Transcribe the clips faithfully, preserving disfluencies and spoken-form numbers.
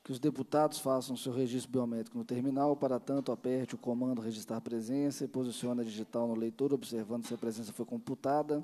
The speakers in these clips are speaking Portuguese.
que os deputados façam seu registro biométrico no terminal, para tanto, aperte o comando registrar presença e posicione a digital no leitor, observando se a presença foi computada.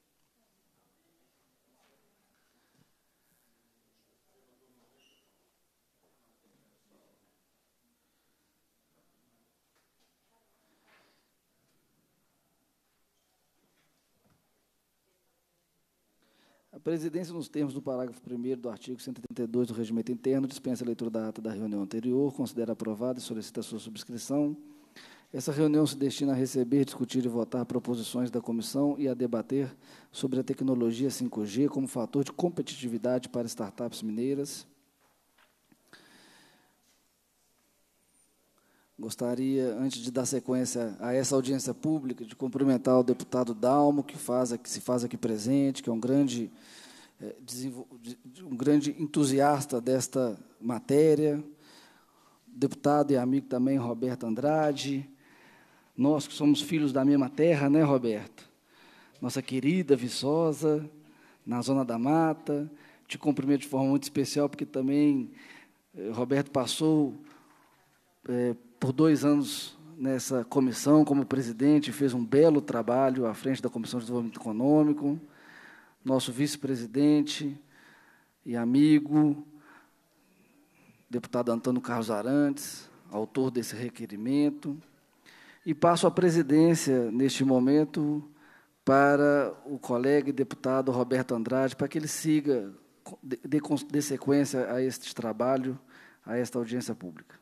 A presidência, nos termos do parágrafo primeiro do artigo cento e trinta e dois do Regimento Interno, dispensa a leitura da ata da reunião anterior, considera aprovada e solicita a sua subscrição. Essa reunião se destina a receber, discutir e votar proposições da comissão e a debater sobre a tecnologia cinco G como fator de competitividade para startups mineiras. Gostaria, antes de dar sequência a essa audiência pública, de cumprimentar o deputado Dalmo, que, faz, que se faz aqui presente, que é um grande, é, um grande entusiasta desta matéria. Deputado e amigo também, Roberto Andrade. Nós que somos filhos da mesma terra, né, Roberto? Nossa querida Viçosa, na Zona da Mata. Te cumprimento de forma muito especial, porque também eh, Roberto passou eh, por dois anos nessa comissão como presidente, fez um belo trabalho à frente da Comissão de Desenvolvimento Econômico. Nosso vice-presidente e amigo, deputado Antônio Carlos Arantes, autor desse requerimento. E passo a presidência, neste momento, para o colega e deputado Roberto Andrade, para que ele siga, dê, dê sequência a este trabalho, a esta audiência pública.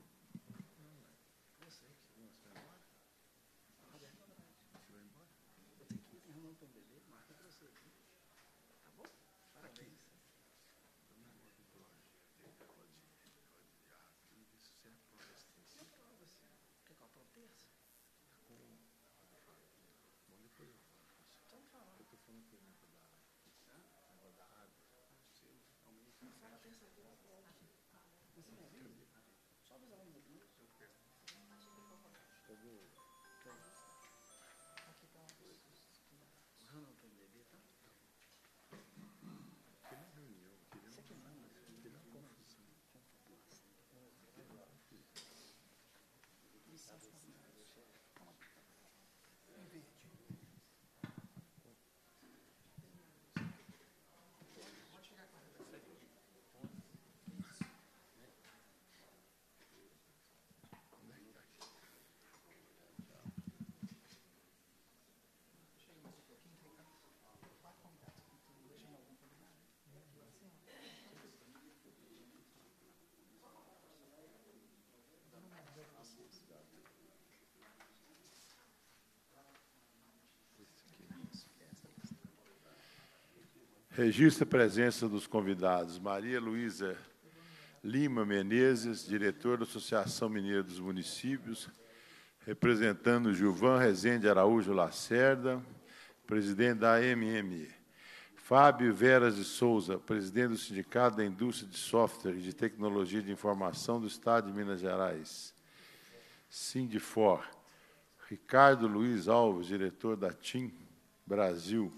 Registra a presença dos convidados. Maria Luísa Lima Menezes, diretor da Associação Mineira dos Municípios, representando Gilvan Rezende Araújo Lacerda, presidente da A M M. Fábio Veras de Souza, presidente do Sindicato da Indústria de Software e de Tecnologia de Informação do Estado de Minas Gerais. Sindifor. Ricardo Luiz Alves, diretor da TIM Brasil.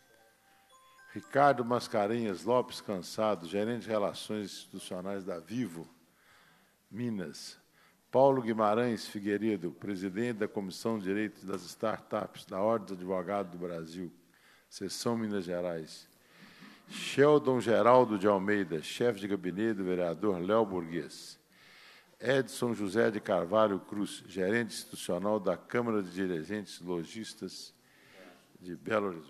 Ricardo Mascarenhas Lopes Cansado, gerente de Relações Institucionais da Vivo, Minas. Paulo Guimarães Figueiredo, presidente da Comissão de Direitos das Startups da Ordem dos Advogados do Brasil, Seção Minas Gerais. Sheldon Geraldo de Almeida, chefe de gabinete do vereador Léo Burguês. Edson José de Carvalho Cruz, gerente institucional da Câmara de Dirigentes Logistas de Belo Horizonte.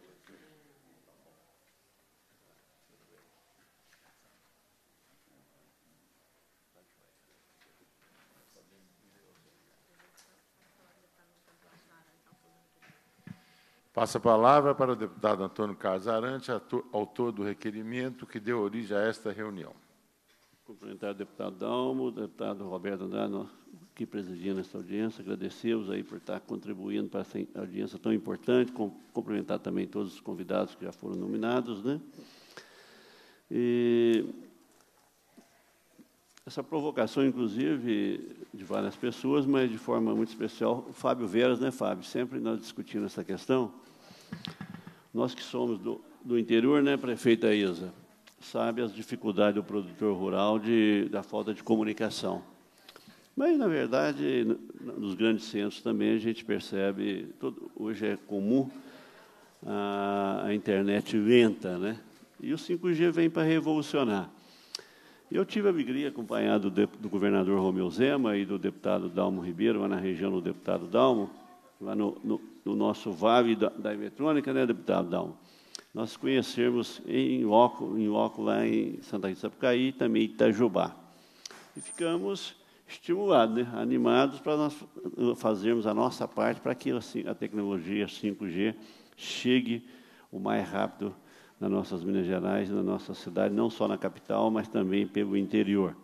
Passa a palavra para o deputado Antônio Carlos Arantes, autor do requerimento que deu origem a esta reunião. Cumprimentar o deputado Dalmo, o deputado Roberto Andrade, que presidindo esta audiência, agradecê-los aí por estar contribuindo para essa audiência tão importante, cumprimentar também todos os convidados que já foram nominados, né? E essa provocação, inclusive, de várias pessoas, mas de forma muito especial, o Fábio Veras, né, Fábio? Sempre nós discutimos essa questão. Nós que somos do, do interior, né, prefeita Isa? sabe as dificuldades do produtor rural de, da falta de comunicação. Mas, na verdade, nos grandes centros também a gente percebe, todo, hoje é comum a, a internet lenta, né? E o cinco G vem para revolucionar. Eu tive a alegria, acompanhado do, do governador Romeu Zema e do deputado Dalmo Ribeiro, lá na região do deputado Dalmo, lá no, no, no nosso vale da, da eletrônica, né, deputado Dalmo? Nós conhecermos em loco, em loco lá em Santa Rita Sapucaí e também Itajubá. E ficamos estimulados, né, animados para nós fazermos a nossa parte para que assim, a tecnologia cinco G chegue o mais rápido nas nossas Minas Gerais, na nossa cidade, não só na capital, mas também pelo interior.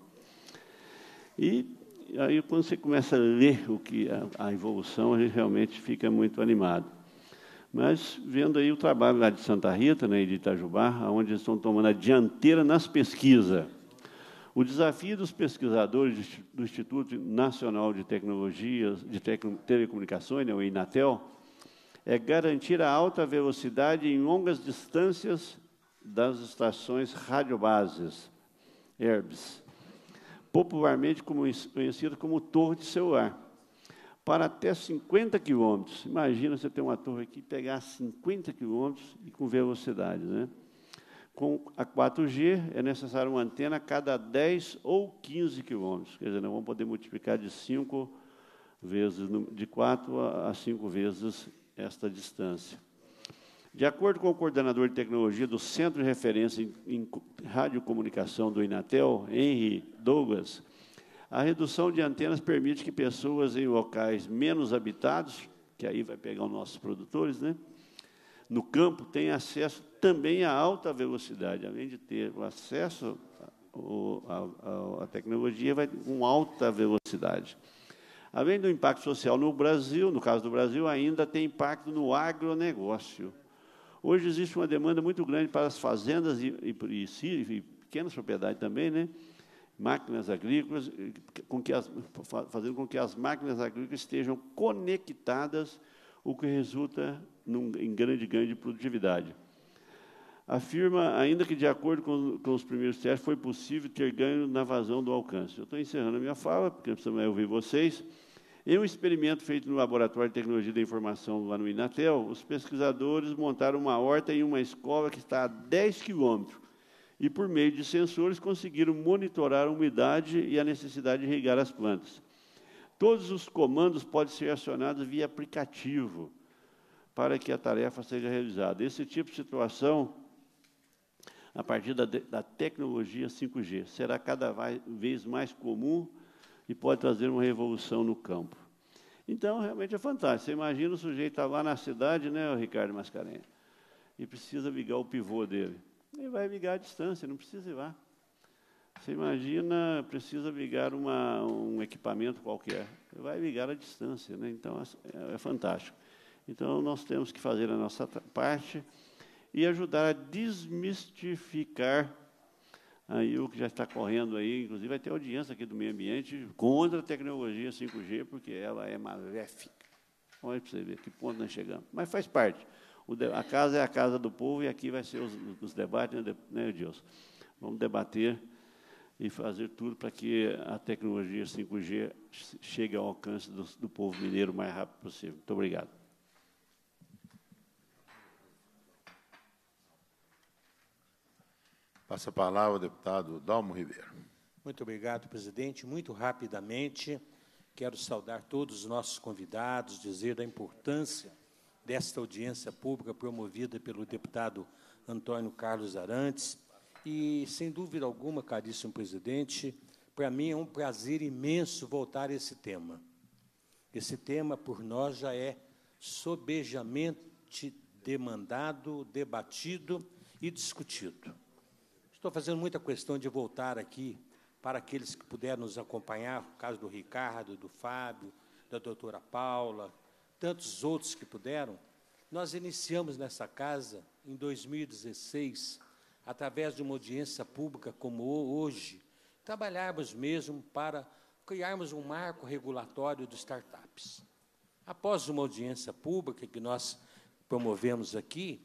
E aí, quando você começa a ler o que a, a evolução, a gente realmente fica muito animado. Mas, vendo aí o trabalho lá de Santa Rita, né, e de Itajubá, onde eles estão tomando a dianteira nas pesquisas. O desafio dos pesquisadores do Instituto Nacional de Tecnologias de Tecno, Telecomunicações, né, o INATEL, é garantir a alta velocidade em longas distâncias das estações radiobases, E R Bs, popularmente conhecido como torre de celular, para até cinquenta quilômetros. Imagina você ter uma torre aqui, pegar cinquenta quilômetros e com velocidade, né? Com a quatro G, é necessário uma antena a cada dez ou quinze quilômetros. Quer dizer, nós vamos poder multiplicar de cinco vezes, de quatro a cinco vezes esta distância. De acordo com o coordenador de tecnologia do Centro de Referência em, em Radiocomunicação do INATEL, Henry Douglas, a redução de antenas permite que pessoas em locais menos habitados, que aí vai pegar os nossos produtores, né, no campo, tenham acesso também a alta velocidade, além de ter o acesso à tecnologia, vai com alta velocidade. Além do impacto social no Brasil, no caso do Brasil, ainda tem impacto no agronegócio. Hoje existe uma demanda muito grande para as fazendas e, e, e, e pequenas propriedades também, né? Máquinas agrícolas, com que as, fazendo com que as máquinas agrícolas estejam conectadas, o que resulta num, em grande ganho de produtividade. Afirma ainda que, de acordo com, com os primeiros testes, foi possível ter ganho na vazão do alcance. Eu estou encerrando a minha fala, porque eu preciso ouvir vocês. Em um experimento feito no Laboratório de Tecnologia da Informação, lá no INATEL, os pesquisadores montaram uma horta em uma escola que está a dez quilômetros e, por meio de sensores, conseguiram monitorar a umidade e a necessidade de irrigar as plantas. Todos os comandos podem ser acionados via aplicativo para que a tarefa seja realizada. Esse tipo de situação, a partir da, da tecnologia cinco G, será cada vez mais comum e pode trazer uma revolução no campo. Então, realmente é fantástico. Você imagina o sujeito estar lá na cidade, né, o Ricardo Mascarenhas, e precisa ligar o pivô dele. Ele vai ligar à distância, não precisa ir lá. Você imagina, precisa ligar uma, um equipamento qualquer. Ele vai ligar à distância, né? Então, é, é fantástico. Então, nós temos que fazer a nossa parte e ajudar a desmistificar aí o que já está correndo aí, inclusive vai ter audiência aqui do meio ambiente contra a tecnologia cinco G, porque ela é maléfica. Olha para você ver que ponto nós chegamos. Mas faz parte. O de, a casa é a casa do povo e aqui vai ser os, os debates, né, Edilson? Vamos debater e fazer tudo para que a tecnologia cinco G chegue ao alcance do, do povo mineiro o mais rápido possível. Muito obrigado. Passa a palavra ao deputado Dalmo Ribeiro. Muito obrigado, presidente. Muito rapidamente, quero saudar todos os nossos convidados, dizer da importância desta audiência pública promovida pelo deputado Antônio Carlos Arantes. E, sem dúvida alguma, caríssimo presidente, para mim é um prazer imenso voltar a esse tema. Esse tema, por nós, já é sobejamente demandado, debatido e discutido. Estou fazendo muita questão de voltar aqui para aqueles que puderam nos acompanhar, o caso do Ricardo, do Fábio, da doutora Paula, tantos outros que puderam. Nós iniciamos nessa casa, em dois mil e dezesseis, através de uma audiência pública como hoje, trabalharmos mesmo para criarmos um marco regulatório de startups. Após uma audiência pública que nós promovemos aqui,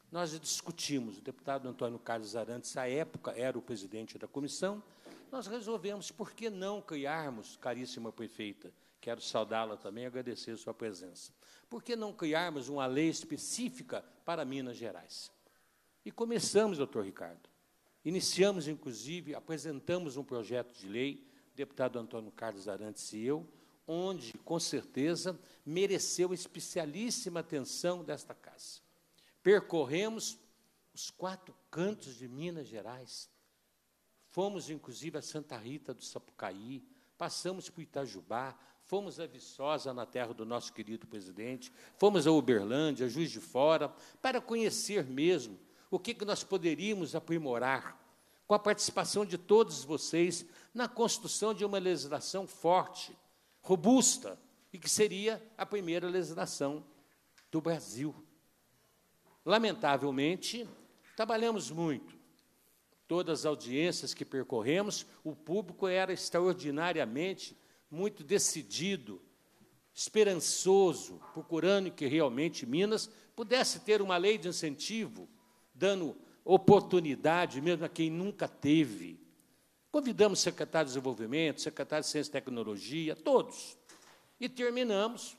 nós discutimos, o deputado Antônio Carlos Arantes, à época, era o presidente da comissão, nós resolvemos, por que não criarmos, caríssima prefeita, quero saudá-la também e agradecer a sua presença, por que não criarmos uma lei específica para Minas Gerais? E começamos, doutor Ricardo. Iniciamos, inclusive, apresentamos um projeto de lei, o deputado Antônio Carlos Arantes e eu, onde, com certeza, mereceu especialíssima atenção desta casa. Percorremos os quatro cantos de Minas Gerais, fomos, inclusive, a Santa Rita do Sapucaí, passamos por Itajubá, fomos a Viçosa, na terra do nosso querido presidente, fomos a Uberlândia, Juiz de Fora, para conhecer mesmo o que, que nós poderíamos aprimorar, com a participação de todos vocês, na construção de uma legislação forte, robusta, e que seria a primeira legislação do Brasil. Lamentavelmente, trabalhamos muito. Todas as audiências que percorremos, o público era extraordinariamente muito decidido, esperançoso, procurando que realmente Minas pudesse ter uma lei de incentivo, dando oportunidade mesmo a quem nunca teve. Convidamos o secretário de Desenvolvimento, secretário de Ciência e Tecnologia, todos. E terminamos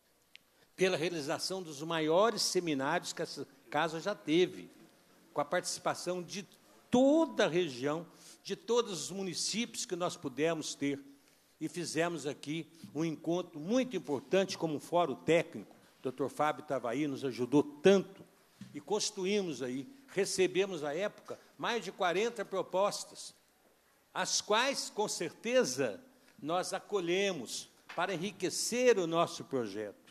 pela realização dos maiores seminários que essa casa já teve, com a participação de toda a região, de todos os municípios que nós pudemos ter. E fizemos aqui um encontro muito importante como um fórum técnico. O doutor Fábio estava aí, nos ajudou tanto. E construímos aí, recebemos, à época, mais de quarenta propostas, as quais, com certeza, nós acolhemos para enriquecer o nosso projeto.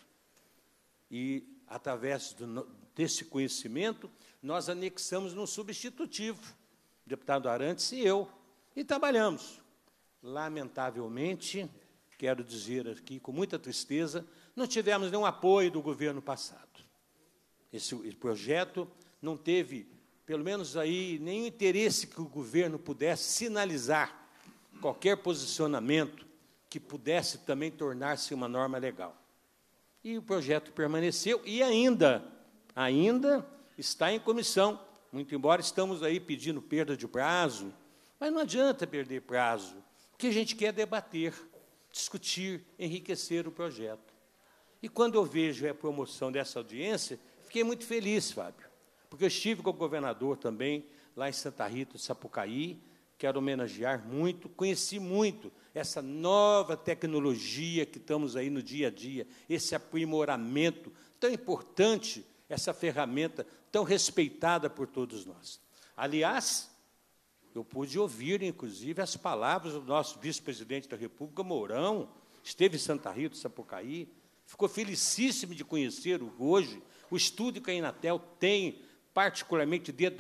E, através do, desse conhecimento, nós anexamos no substitutivo, o deputado Arantes e eu, e trabalhamos. Lamentavelmente, quero dizer aqui com muita tristeza, não tivemos nenhum apoio do governo passado. Esse projeto não teve, pelo menos aí, nenhum interesse que o governo pudesse sinalizar qualquer posicionamento que pudesse também tornar-se uma norma legal. E o projeto permaneceu e ainda, ainda está em comissão, muito embora estamos aí pedindo perda de prazo, mas não adianta perder prazo, porque a gente quer debater, discutir, enriquecer o projeto. E quando eu vejo a promoção dessa audiência, fiquei muito feliz, Fábio, porque eu estive com o governador também, lá em Santa Rita do Sapucaí, quero homenagear muito, conheci muito essa nova tecnologia que estamos aí no dia a dia, esse aprimoramento tão importante, essa ferramenta tão respeitada por todos nós. Aliás, eu pude ouvir, inclusive, as palavras do nosso vice-presidente da República, Mourão, esteve em Santa Rita do Sapucaí, ficou felicíssimo de conhecer hoje o estudo que a Inatel tem, particularmente dentro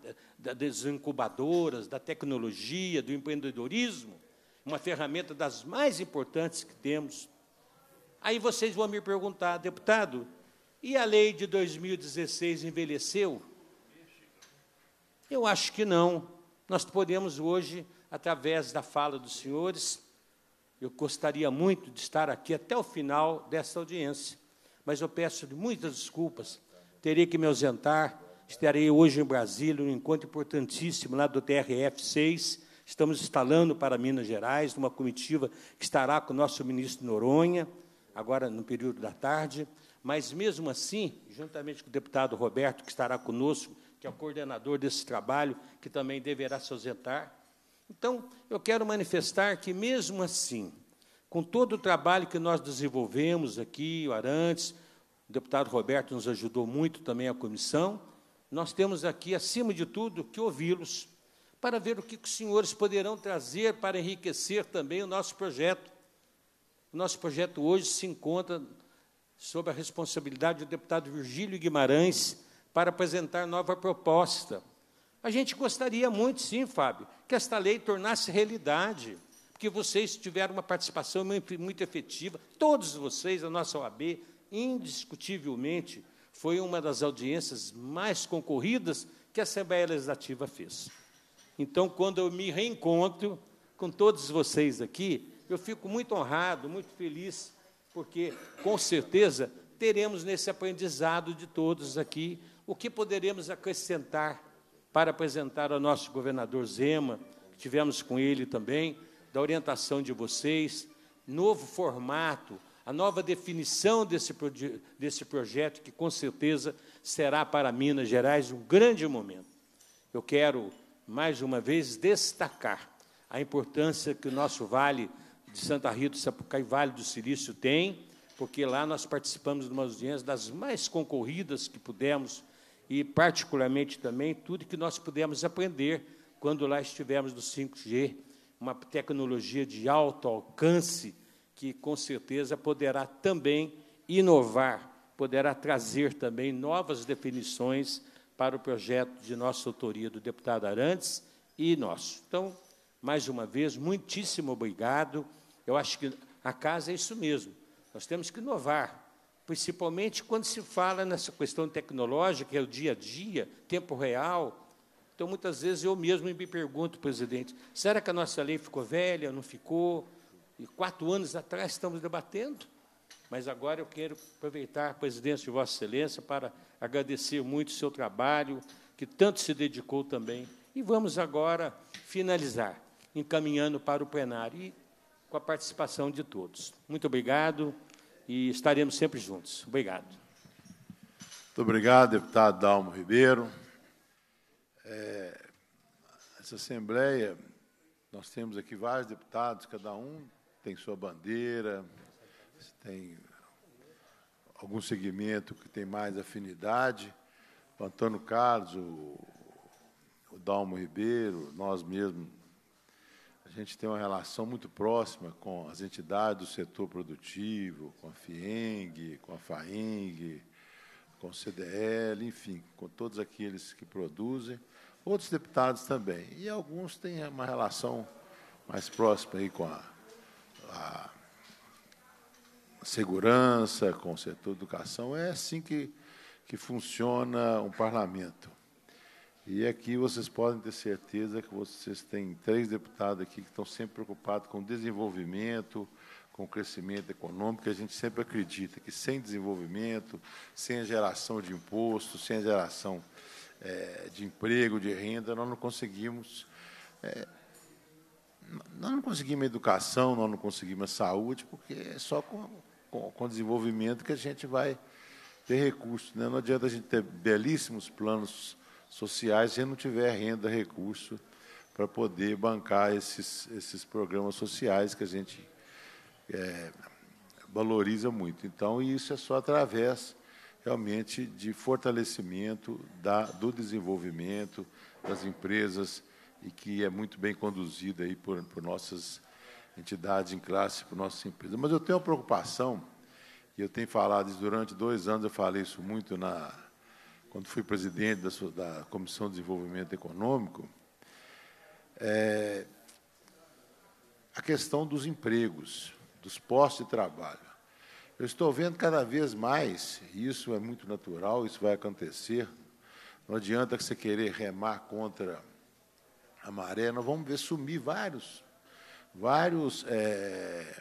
das incubadoras, da tecnologia, do empreendedorismo, uma ferramenta das mais importantes que temos. Aí vocês vão me perguntar, deputado, e a lei de dois mil e dezesseis envelheceu? Eu acho que não. Nós podemos hoje, através da fala dos senhores, eu gostaria muito de estar aqui até o final dessa audiência, mas eu peço muitas desculpas, terei que me ausentar, estarei hoje em Brasília, um encontro importantíssimo lá do T R F seis, estamos instalando para Minas Gerais, numa comitiva que estará com o nosso ministro Noronha, agora no período da tarde, mas, mesmo assim, juntamente com o deputado Roberto, que estará conosco, que é o coordenador desse trabalho, que também deverá se ausentar. Então, eu quero manifestar que, mesmo assim, com todo o trabalho que nós desenvolvemos aqui, o Arantes, o deputado Roberto nos ajudou muito também a comissão, nós temos aqui, acima de tudo, que ouvi-los, para ver o que os senhores poderão trazer para enriquecer também o nosso projeto. O nosso projeto hoje se encontra sob a responsabilidade do deputado Virgílio Guimarães, para apresentar nova proposta. A gente gostaria muito, sim, Fábio, que esta lei tornasse realidade, porque vocês tiveram uma participação muito, muito efetiva, todos vocês, a nossa O A B, indiscutivelmente, foi uma das audiências mais concorridas que a Assembleia Legislativa fez. Então, quando eu me reencontro com todos vocês aqui, eu fico muito honrado, muito feliz, porque, com certeza, teremos nesse aprendizado de todos aqui o que poderemos acrescentar para apresentar ao nosso governador Zema, que tivemos com ele também, da orientação de vocês, novo formato, a nova definição desse, proje desse projeto, que, com certeza, será para Minas Gerais um grande momento. Eu quero, mais uma vez, destacar a importância que o nosso Vale de Santa Rita, Sapucaí, Vale do Silício tem, porque lá nós participamos de uma audiência das mais concorridas que pudemos, e, particularmente, também, tudo que nós pudemos aprender quando lá estivemos no cinco G, uma tecnologia de alto alcance, que, com certeza, poderá também inovar, poderá trazer também novas definições para o projeto de nossa autoria, do deputado Arantes e nosso. Então, mais uma vez, muitíssimo obrigado. Eu acho que a casa é isso mesmo. Nós temos que inovar, principalmente quando se fala nessa questão tecnológica, que é o dia a dia, tempo real. Então, muitas vezes, eu mesmo me pergunto, presidente, será que a nossa lei ficou velha, não ficou? E quatro anos atrás estamos debatendo, mas agora eu quero aproveitar a presidência de Vossa Excelência para agradecer muito o seu trabalho, que tanto se dedicou também. E vamos agora finalizar, encaminhando para o plenário, e com a participação de todos. Muito obrigado, e estaremos sempre juntos. Obrigado. Muito obrigado, deputado Dalmo Ribeiro. É, essa Assembleia, nós temos aqui vários deputados, cada um tem sua bandeira, tem algum segmento que tem mais afinidade. O Antônio Carlos, o, o Dalmo Ribeiro, nós mesmos, a gente tem uma relação muito próxima com as entidades do setor produtivo, com a FIENG, com a FAENG, com o C D L, enfim, com todos aqueles que produzem, outros deputados também. E alguns têm uma relação mais próxima aí com a a segurança, com o setor de educação. É assim que, que funciona um parlamento. E aqui vocês podem ter certeza que vocês têm três deputados aqui que estão sempre preocupados com o desenvolvimento, com o crescimento econômico, que a gente sempre acredita que sem desenvolvimento, sem a geração de impostos, sem a geração é, de emprego, de renda, nós não conseguimos... É, Nós não conseguimos educação, nós não conseguimos saúde, porque é só com, com, com desenvolvimento que a gente vai ter recursos, né? Não adianta a gente ter belíssimos planos sociais se não tiver renda, recurso, para poder bancar esses, esses programas sociais que a gente é, valoriza muito. Então, isso é só através, realmente, de fortalecimento da, do desenvolvimento das empresas, e que é muito bem conduzida aí por, por nossas entidades em classe, por nossas empresas. Mas eu tenho uma preocupação, e eu tenho falado isso durante dois anos, eu falei isso muito na, quando fui presidente da, da Comissão de Desenvolvimento Econômico, é, a questão dos empregos, dos postos de trabalho. Eu estou vendo cada vez mais, e isso é muito natural, isso vai acontecer, não adianta que você querer remar contra a maré, nós vamos ver sumir vários, vários é,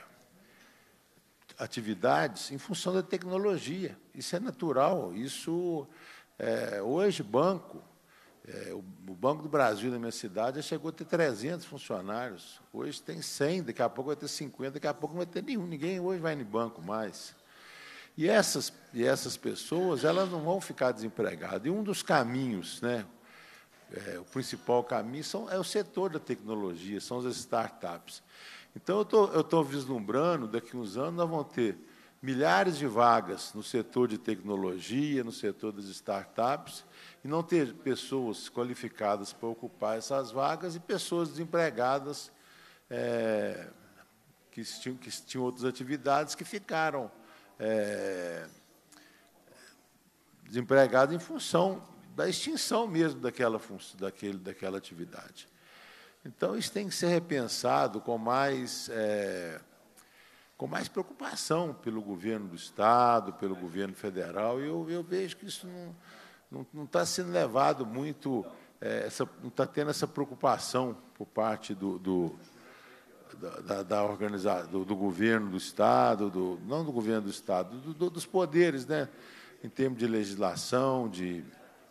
atividades em função da tecnologia. Isso é natural. Isso é, hoje banco, é, o, o Banco do Brasil na minha cidade já chegou a ter trezentos funcionários. Hoje tem cem, daqui a pouco vai ter cinquenta, daqui a pouco não vai ter nenhum. Ninguém hoje vai no banco mais. E essas, e essas pessoas, elas não vão ficar desempregadas. E um dos caminhos, né? É, o principal caminho são, é o setor da tecnologia, são as startups. Então, eu estou eu estou vislumbrando, daqui a uns anos, nós vamos ter milhares de vagas no setor de tecnologia, no setor das startups, e não ter pessoas qualificadas para ocupar essas vagas e pessoas desempregadas é, que, tinham, que tinham outras atividades que ficaram é, desempregadas em função da extinção mesmo daquela, daquele, daquela atividade. Então, isso tem que ser repensado com mais, é, com mais preocupação pelo governo do Estado, pelo governo federal, e eu, eu vejo que isso não, não está sendo levado muito, é, essa, não está tendo essa preocupação por parte do, do, da, da organização, do, do governo do Estado, do, não do governo do Estado, do, do, dos poderes, né, em termos de legislação, de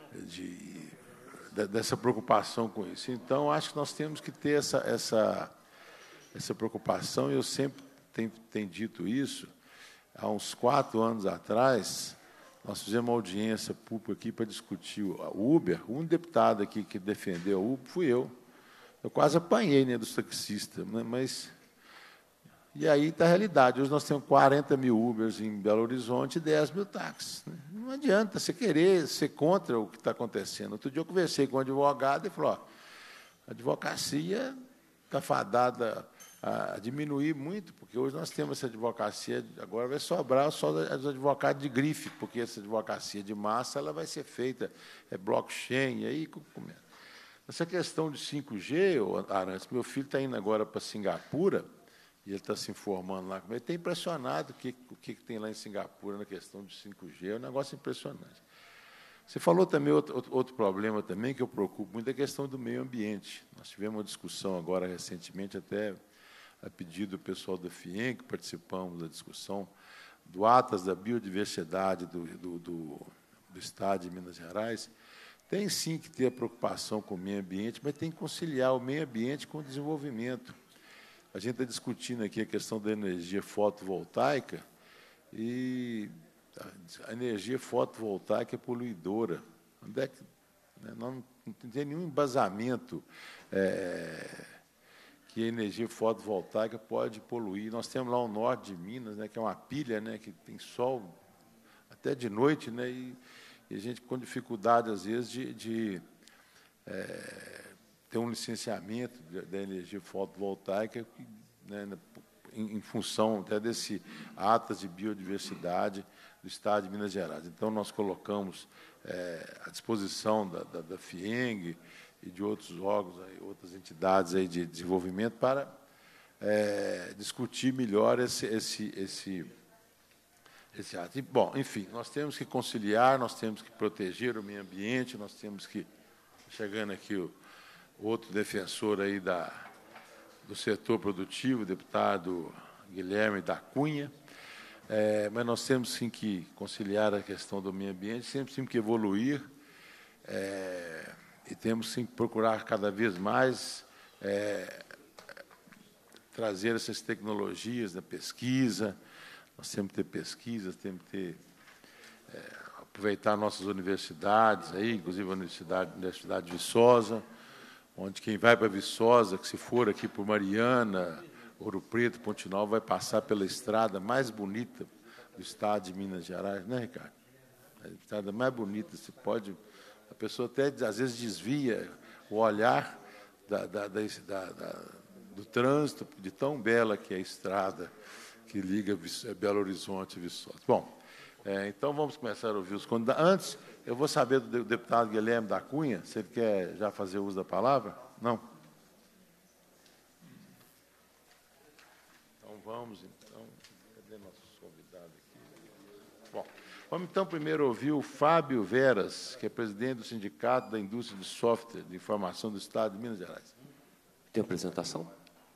de, dessa preocupação com isso. Então, acho que nós temos que ter essa, essa, essa preocupação, e eu sempre tenho, tenho dito isso. Há uns quatro anos atrás, nós fizemos uma audiência pública aqui para discutir o Uber. Um deputado aqui que defendeu o Uber fui eu. Eu quase apanhei, né, dos taxistas, né, mas... E aí está a realidade. Hoje nós temos quarenta mil Ubers em Belo Horizonte e dez mil táxis. Não adianta você querer ser contra o que está acontecendo. Outro dia eu conversei com um advogado e falou, ó, a advocacia está fadada a diminuir muito, porque hoje nós temos essa advocacia, agora vai sobrar só os advogados de grife, porque essa advocacia de massa ela vai ser feita, é blockchain, e aí essa questão de cinco G, Arantes, meu filho está indo agora para Singapura, e ele está se informando lá, ele está impressionado o que, o que tem lá em Singapura na questão de cinco G, é um negócio impressionante. Você falou também outro, outro problema também que eu preocupo muito, é a questão do meio ambiente. Nós tivemos uma discussão agora recentemente, até a pedido do pessoal da FIEM, que participamos da discussão, do Atlas da Biodiversidade do, do, do, do Estado de Minas Gerais. Tem, sim, que ter a preocupação com o meio ambiente, mas tem que conciliar o meio ambiente com o desenvolvimento. A gente está discutindo aqui a questão da energia fotovoltaica, e a energia fotovoltaica é poluidora. Onde é que, né, não, não tem nenhum embasamento é, que a energia fotovoltaica pode poluir. Nós temos lá o norte de Minas, né, que é uma pilha, né, que tem sol até de noite, né, e, e a gente com dificuldade, às vezes, de, de é, ter um licenciamento da energia fotovoltaica, né, em, em função até desse Atlas de Biodiversidade do Estado de Minas Gerais. Então, nós colocamos é, à disposição da, da, da FIENG e de outros órgãos, aí, outras entidades aí de desenvolvimento, para é, discutir melhor esse, esse, esse, esse ato. E, bom, enfim, nós temos que conciliar, nós temos que proteger o meio ambiente, nós temos que, chegando aqui o outro defensor aí da, do setor produtivo, o deputado Guilherme da Cunha, é, mas nós temos, sim, que conciliar a questão do meio ambiente, sempre temos que evoluir, é, e temos, sim, que procurar cada vez mais é, trazer essas tecnologias da pesquisa. Nós temos que ter pesquisas, temos que ter, é, aproveitar nossas universidades, aí, inclusive a Universidade, a Universidade de Viçosa, onde quem vai para Viçosa, que se for aqui por Mariana, Ouro Preto, Ponte Nova, vai passar pela estrada mais bonita do Estado de Minas Gerais, né, Ricardo? A estrada mais bonita, você pode... A pessoa até, às vezes, desvia o olhar da, da, da, da, do trânsito, de tão bela que é a estrada que liga Belo Horizonte e Viçosa. Bom, é, então vamos começar a ouvir os candidatos. Antes, eu vou saber do deputado Guilherme da Cunha, se ele quer já fazer uso da palavra. Não? Então, vamos, então. Cadê nossos convidados aqui? Bom, vamos, então, primeiro ouvir o Fábio Veras, que é presidente do Sindicato da Indústria de Software de Informação do Estado de Minas Gerais. Tem apresentação?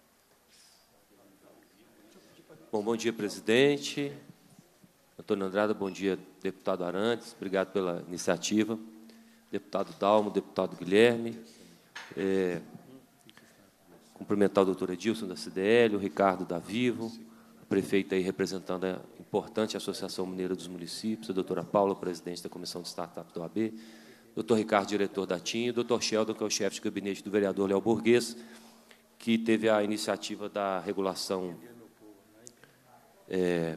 Bom, bom dia, presidente. Antônio Andrada, bom dia, deputado Arantes. Obrigado pela iniciativa. Deputado Dalmo, deputado Guilherme. É, cumprimentar o doutor Edilson da C D L, o Ricardo da Vivo, o prefeito aí representando a importante Associação Mineira dos Municípios, a doutora Paula, presidente da Comissão de Startup do O A B, doutor Ricardo, diretor da TIM, e o doutor Sheldon, que é o chefe de gabinete do vereador Léo Borges, que teve a iniciativa da regulação... É,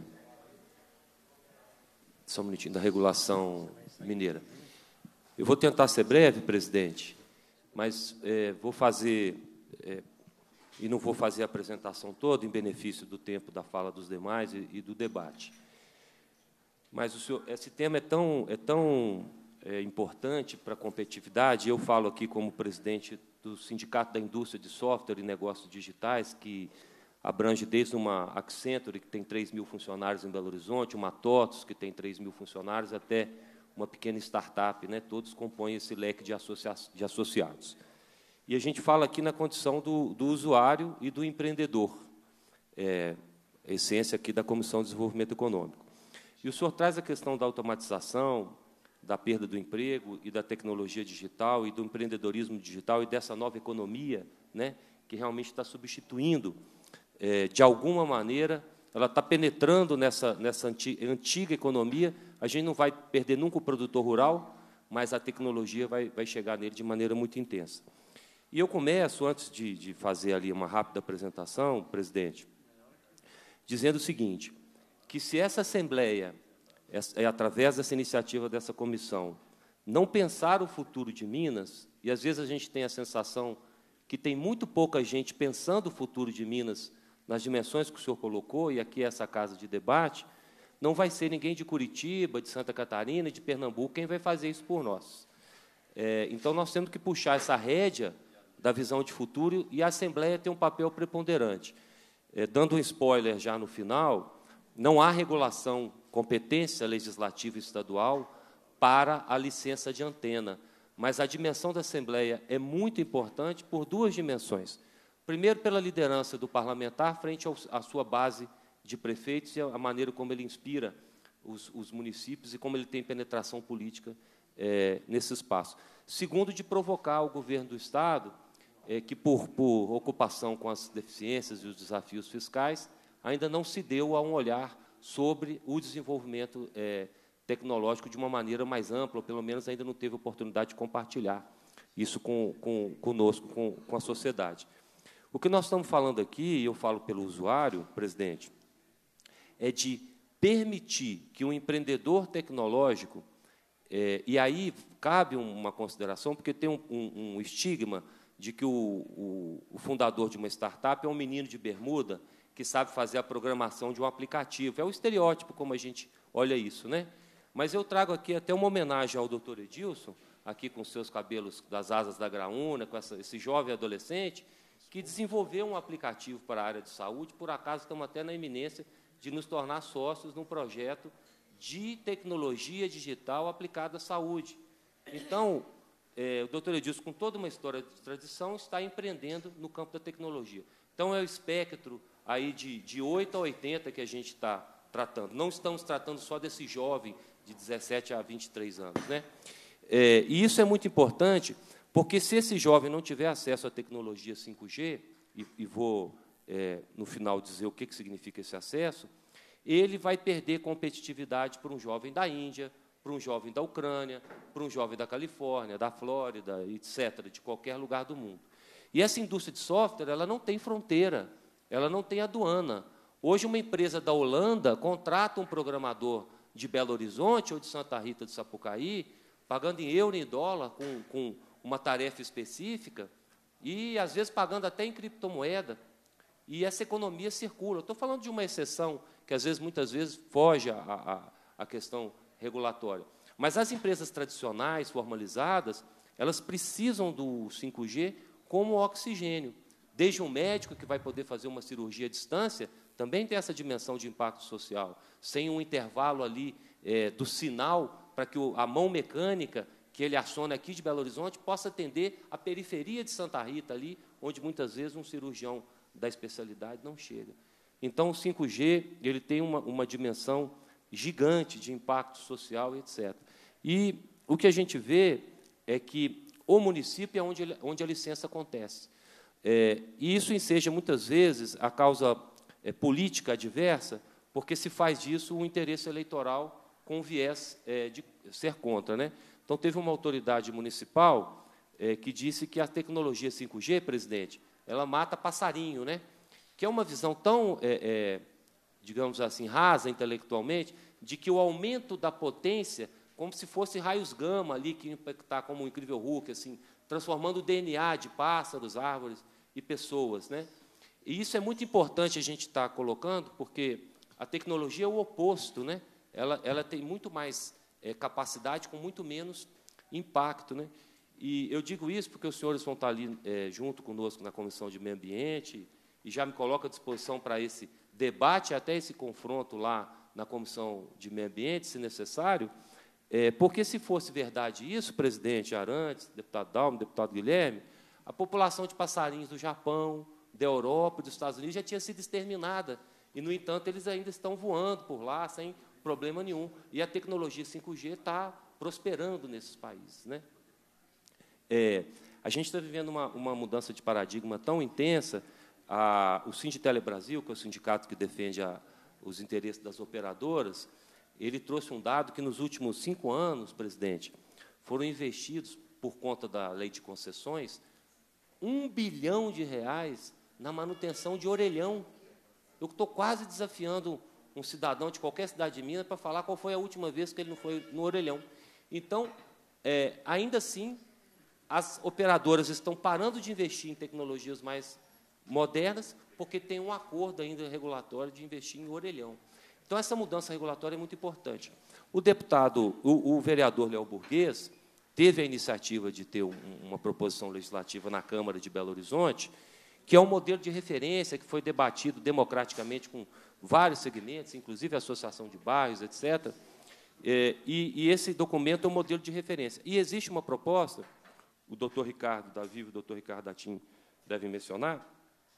só um minutinho, da regulação mineira. Eu vou tentar ser breve, presidente, mas é, vou fazer... É, e não vou fazer a apresentação toda em benefício do tempo da fala dos demais e, e do debate. Mas o senhor, esse tema é tão, é tão é, importante para a competitividade, eu falo aqui como presidente do Sindicato da Indústria de Software e Negócios Digitais, que abrange desde uma Accenture, que tem três mil funcionários em Belo Horizonte, uma TOTOS, que tem três mil funcionários, até uma pequena startup, né? Todos compõem esse leque de, associa de associados. E a gente fala aqui na condição do, do usuário e do empreendedor, é, a essência aqui da Comissão de Desenvolvimento Econômico. E o senhor traz a questão da automatização, da perda do emprego e da tecnologia digital e do empreendedorismo digital e dessa nova economia, né, que realmente está substituindo, é, de alguma maneira, ela está penetrando nessa, nessa antiga, antiga economia. A gente não vai perder nunca o produtor rural, mas a tecnologia vai, vai chegar nele de maneira muito intensa. E eu começo, antes de, de fazer ali uma rápida apresentação, presidente, dizendo o seguinte, que se essa Assembleia, é, é através dessa iniciativa dessa comissão, não pensar o futuro de Minas, e às vezes a gente tem a sensação que tem muito pouca gente pensando o futuro de Minas nas dimensões que o senhor colocou, e aqui essa casa de debate, não vai ser ninguém de Curitiba, de Santa Catarina, de Pernambuco, quem vai fazer isso por nós. É, então, nós temos que puxar essa rédea da visão de futuro, e a Assembleia tem um papel preponderante. É, dando um spoiler já no final, não há regulação, competência legislativa estadual para a licença de antena, mas a dimensão da Assembleia é muito importante por duas dimensões. Primeiro, pela liderança do parlamentar frente ao, à sua base de prefeitos e a maneira como ele inspira os, os municípios e como ele tem penetração política é, nesse espaço. Segundo, de provocar o governo do Estado, é, que, por, por ocupação com as deficiências e os desafios fiscais, ainda não se deu a um olhar sobre o desenvolvimento é, tecnológico de uma maneira mais ampla, ou pelo menos ainda não teve oportunidade de compartilhar isso com, com, conosco, com, com a sociedade. O que nós estamos falando aqui, e eu falo pelo usuário, presidente, é de permitir que um empreendedor tecnológico, é, e aí cabe uma consideração, porque tem um, um, um estigma de que o, o, o fundador de uma startup é um menino de bermuda que sabe fazer a programação de um aplicativo. É o estereótipo como a gente olha isso, né? Mas eu trago aqui até uma homenagem ao doutor Edilson, aqui com seus cabelos das asas da graúna, com essa, esse jovem adolescente, que desenvolveu um aplicativo para a área de saúde. Por acaso, estamos até na iminência de nos tornar sócios num projeto de tecnologia digital aplicada à saúde. Então, é, o doutor Edilson, com toda uma história de tradição, está empreendendo no campo da tecnologia. Então, é o espectro aí de, de oito a oitenta que a gente está tratando. Não estamos tratando só desse jovem de dezessete a vinte e três anos, né? É, e isso é muito importante, porque se esse jovem não tiver acesso à tecnologia cinco G, e, e vou, é, no final, dizer o que, que significa esse acesso, ele vai perder competitividade para um jovem da Índia, para um jovem da Ucrânia, para um jovem da Califórnia, da Flórida, etcétera, de qualquer lugar do mundo. E essa indústria de software, ela não tem fronteira, ela não tem aduana. Hoje, uma empresa da Holanda contrata um programador de Belo Horizonte ou de Santa Rita de Sapucaí, pagando em euro e em dólar, com, com uma tarefa específica, e, às vezes, pagando até em criptomoeda, e essa economia circula. Eu estou falando de uma exceção, que, às vezes, muitas vezes, foge à, à, à questão regulatória. Mas as empresas tradicionais, formalizadas, elas precisam do cinco G como oxigênio. Desde um médico que vai poder fazer uma cirurgia à distância, também tem essa dimensão de impacto social, sem um intervalo ali é, do sinal para que o, a mão mecânica que ele aciona aqui de Belo Horizonte possa atender a periferia de Santa Rita, ali, onde muitas vezes um cirurgião da especialidade não chega. Então, o cinco G ele tem uma, uma dimensão gigante de impacto social, etcétera. E o que a gente vê é que o município é onde, ele, onde a licença acontece. É, e isso enseja, muitas vezes, a causa é, política adversa, porque se faz disso um interesse eleitoral com viés é, de ser contra, né? Então, teve uma autoridade municipal é, que disse que a tecnologia cinco G, presidente, ela mata passarinho, né? Que é uma visão tão, é, é, digamos assim, rasa intelectualmente, de que o aumento da potência, como se fosse raios gama ali, que impactar como um incrível Hulk, assim, transformando o D N A de pássaros, árvores e pessoas, né? E isso é muito importante a gente estar colocando, porque a tecnologia é o oposto, né? Ela, ela tem muito mais é, capacidade com muito menos impacto, né? E eu digo isso porque os senhores vão estar ali é, junto conosco na Comissão de Meio Ambiente e já me coloco à disposição para esse debate, até esse confronto lá na Comissão de Meio Ambiente, se necessário, é, porque, se fosse verdade isso, presidente Arantes, deputado Dalmo, deputado Guilherme, a população de passarinhos do Japão, da Europa e dos Estados Unidos já tinha sido exterminada, e, no entanto, eles ainda estão voando por lá sem problema nenhum. E a tecnologia cinco G está prosperando nesses países, né? É, a gente está vivendo uma, uma mudança de paradigma tão intensa. A, o Sinditele Brasil, que é o sindicato que defende a, os interesses das operadoras, ele trouxe um dado que, nos últimos cinco anos, presidente, foram investidos, por conta da lei de concessões, um bilhão de reais na manutenção de orelhão. Eu estou quase desafiando um cidadão de qualquer cidade de Minas para falar qual foi a última vez que ele não foi no orelhão. Então, é, ainda assim, as operadoras estão parando de investir em tecnologias mais modernas, porque tem um acordo ainda regulatório de investir em orelhão. Então, essa mudança regulatória é muito importante. O deputado, o, o vereador Léo Burguês, teve a iniciativa de ter um, uma proposição legislativa na Câmara de Belo Horizonte, que é um modelo de referência que foi debatido democraticamente com vários segmentos, inclusive a Associação de Bairros, etcétera. É, e, e esse documento é um modelo de referência. E existe uma proposta, o doutor Ricardo Davi e o doutor Ricardo Datim devem mencionar,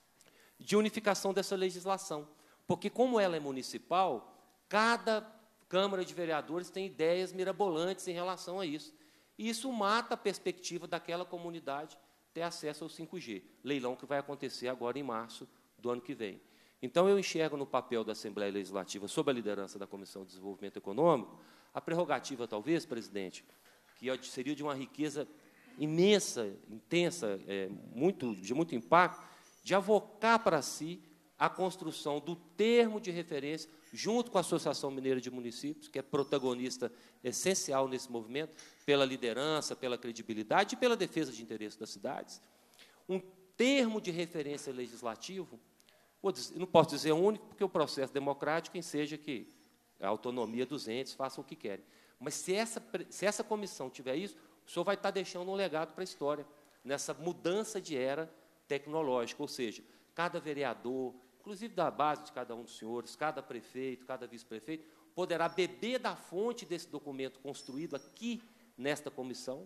de unificação dessa legislação. Porque, como ela é municipal, cada Câmara de Vereadores tem ideias mirabolantes em relação a isso. E isso mata a perspectiva daquela comunidade ter acesso ao cinco G, leilão que vai acontecer agora em março do ano que vem. Então, eu enxergo no papel da Assembleia Legislativa, sob a liderança da Comissão de Desenvolvimento Econômico, a prerrogativa, talvez, presidente, que seria de uma riqueza imensa, intensa, é, muito, de muito impacto, de avocar para si a construção do termo de referência, junto com a Associação Mineira de Municípios, que é protagonista essencial nesse movimento, pela liderança, pela credibilidade e pela defesa de interesses das cidades, um termo de referência legislativo, não posso dizer único, porque o processo democrático enseja que a autonomia dos entes façam o que querem. Mas, se essa, se essa comissão tiver isso, o senhor vai estar deixando um legado para a história, nessa mudança de era tecnológica, ou seja, cada vereador, inclusive da base de cada um dos senhores, cada prefeito, cada vice-prefeito, poderá beber da fonte desse documento construído aqui nesta comissão,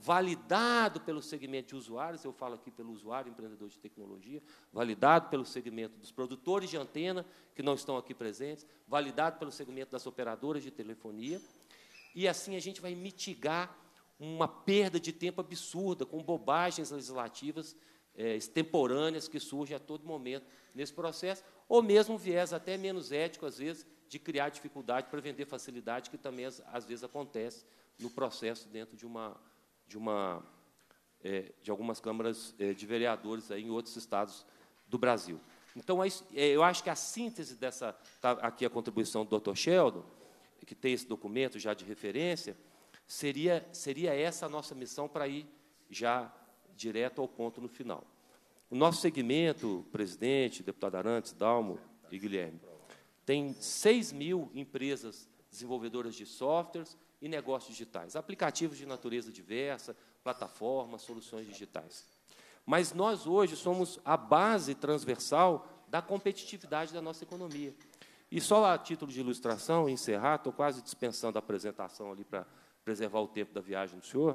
validado pelo segmento de usuários, eu falo aqui pelo usuário, empreendedor de tecnologia, validado pelo segmento dos produtores de antena, que não estão aqui presentes, validado pelo segmento das operadoras de telefonia, e assim a gente vai mitigar uma perda de tempo absurda, com bobagens legislativas é, extemporâneas que surgem a todo momento nesse processo, ou mesmo um viés até menos ético, às vezes, de criar dificuldade para vender facilidade, que também, às, às vezes, acontece no processo dentro de uma... de, uma, é, de algumas câmaras é, de vereadores aí em outros estados do Brasil. Então, é, eu acho que a síntese dessa... Tá aqui a contribuição do doutor Sheldon, que tem esse documento já de referência, seria, seria essa a nossa missão para ir já direto ao ponto no final. O nosso segmento, presidente, deputado Arantes, Dalmo e Guilherme, tem seis mil empresas desenvolvedoras de softwares e negócios digitais, aplicativos de natureza diversa, plataformas, soluções digitais. Mas nós, hoje, somos a base transversal da competitividade da nossa economia. E só a título de ilustração, encerrar, estou quase dispensando a apresentação ali para preservar o tempo da viagem do senhor.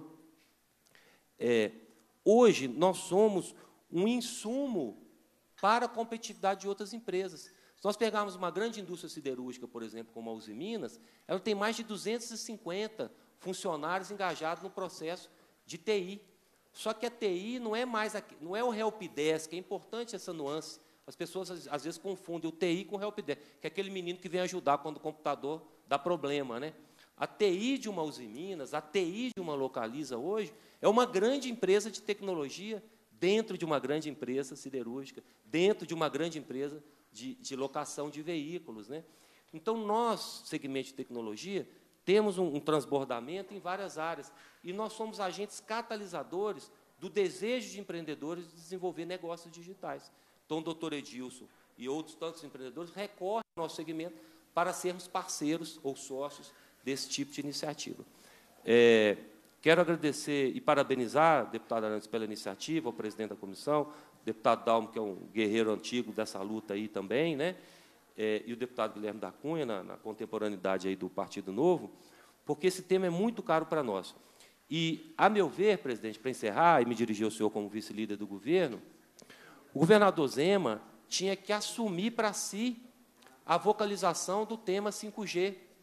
É, hoje, nós somos um insumo para a competitividade de outras empresas. Se nós pegarmos uma grande indústria siderúrgica, por exemplo, como a Uzi Minas, ela tem mais de duzentos e cinquenta funcionários engajados no processo de T I. Só que a T I não é mais a, não é o helpdesk, é importante essa nuance. As pessoas, às vezes, confundem o T I com o helpdesk, que é aquele menino que vem ajudar quando o computador dá problema, né? A T I de uma Uzi Minas, a T I de uma Localiza hoje, é uma grande empresa de tecnologia dentro de uma grande empresa siderúrgica, dentro de uma grande empresa de, de locação de veículos, né? Então, nós, segmento de tecnologia, temos um, um transbordamento em várias áreas, e nós somos agentes catalisadores do desejo de empreendedores de desenvolver negócios digitais. Então, o doutor Edilson e outros tantos empreendedores recorrem ao nosso segmento para sermos parceiros ou sócios desse tipo de iniciativa. É, quero agradecer e parabenizar o deputado Arantes pela iniciativa, o presidente da comissão, o deputado Dalmo, que é um guerreiro antigo dessa luta aí também, né? É, e o deputado Guilherme da Cunha, na, na contemporaneidade aí do Partido Novo, porque esse tema é muito caro para nós. E, a meu ver, presidente, para encerrar, e me dirigir ao senhor como vice-líder do governo, o governador Zema tinha que assumir para si a vocalização do tema cinco G.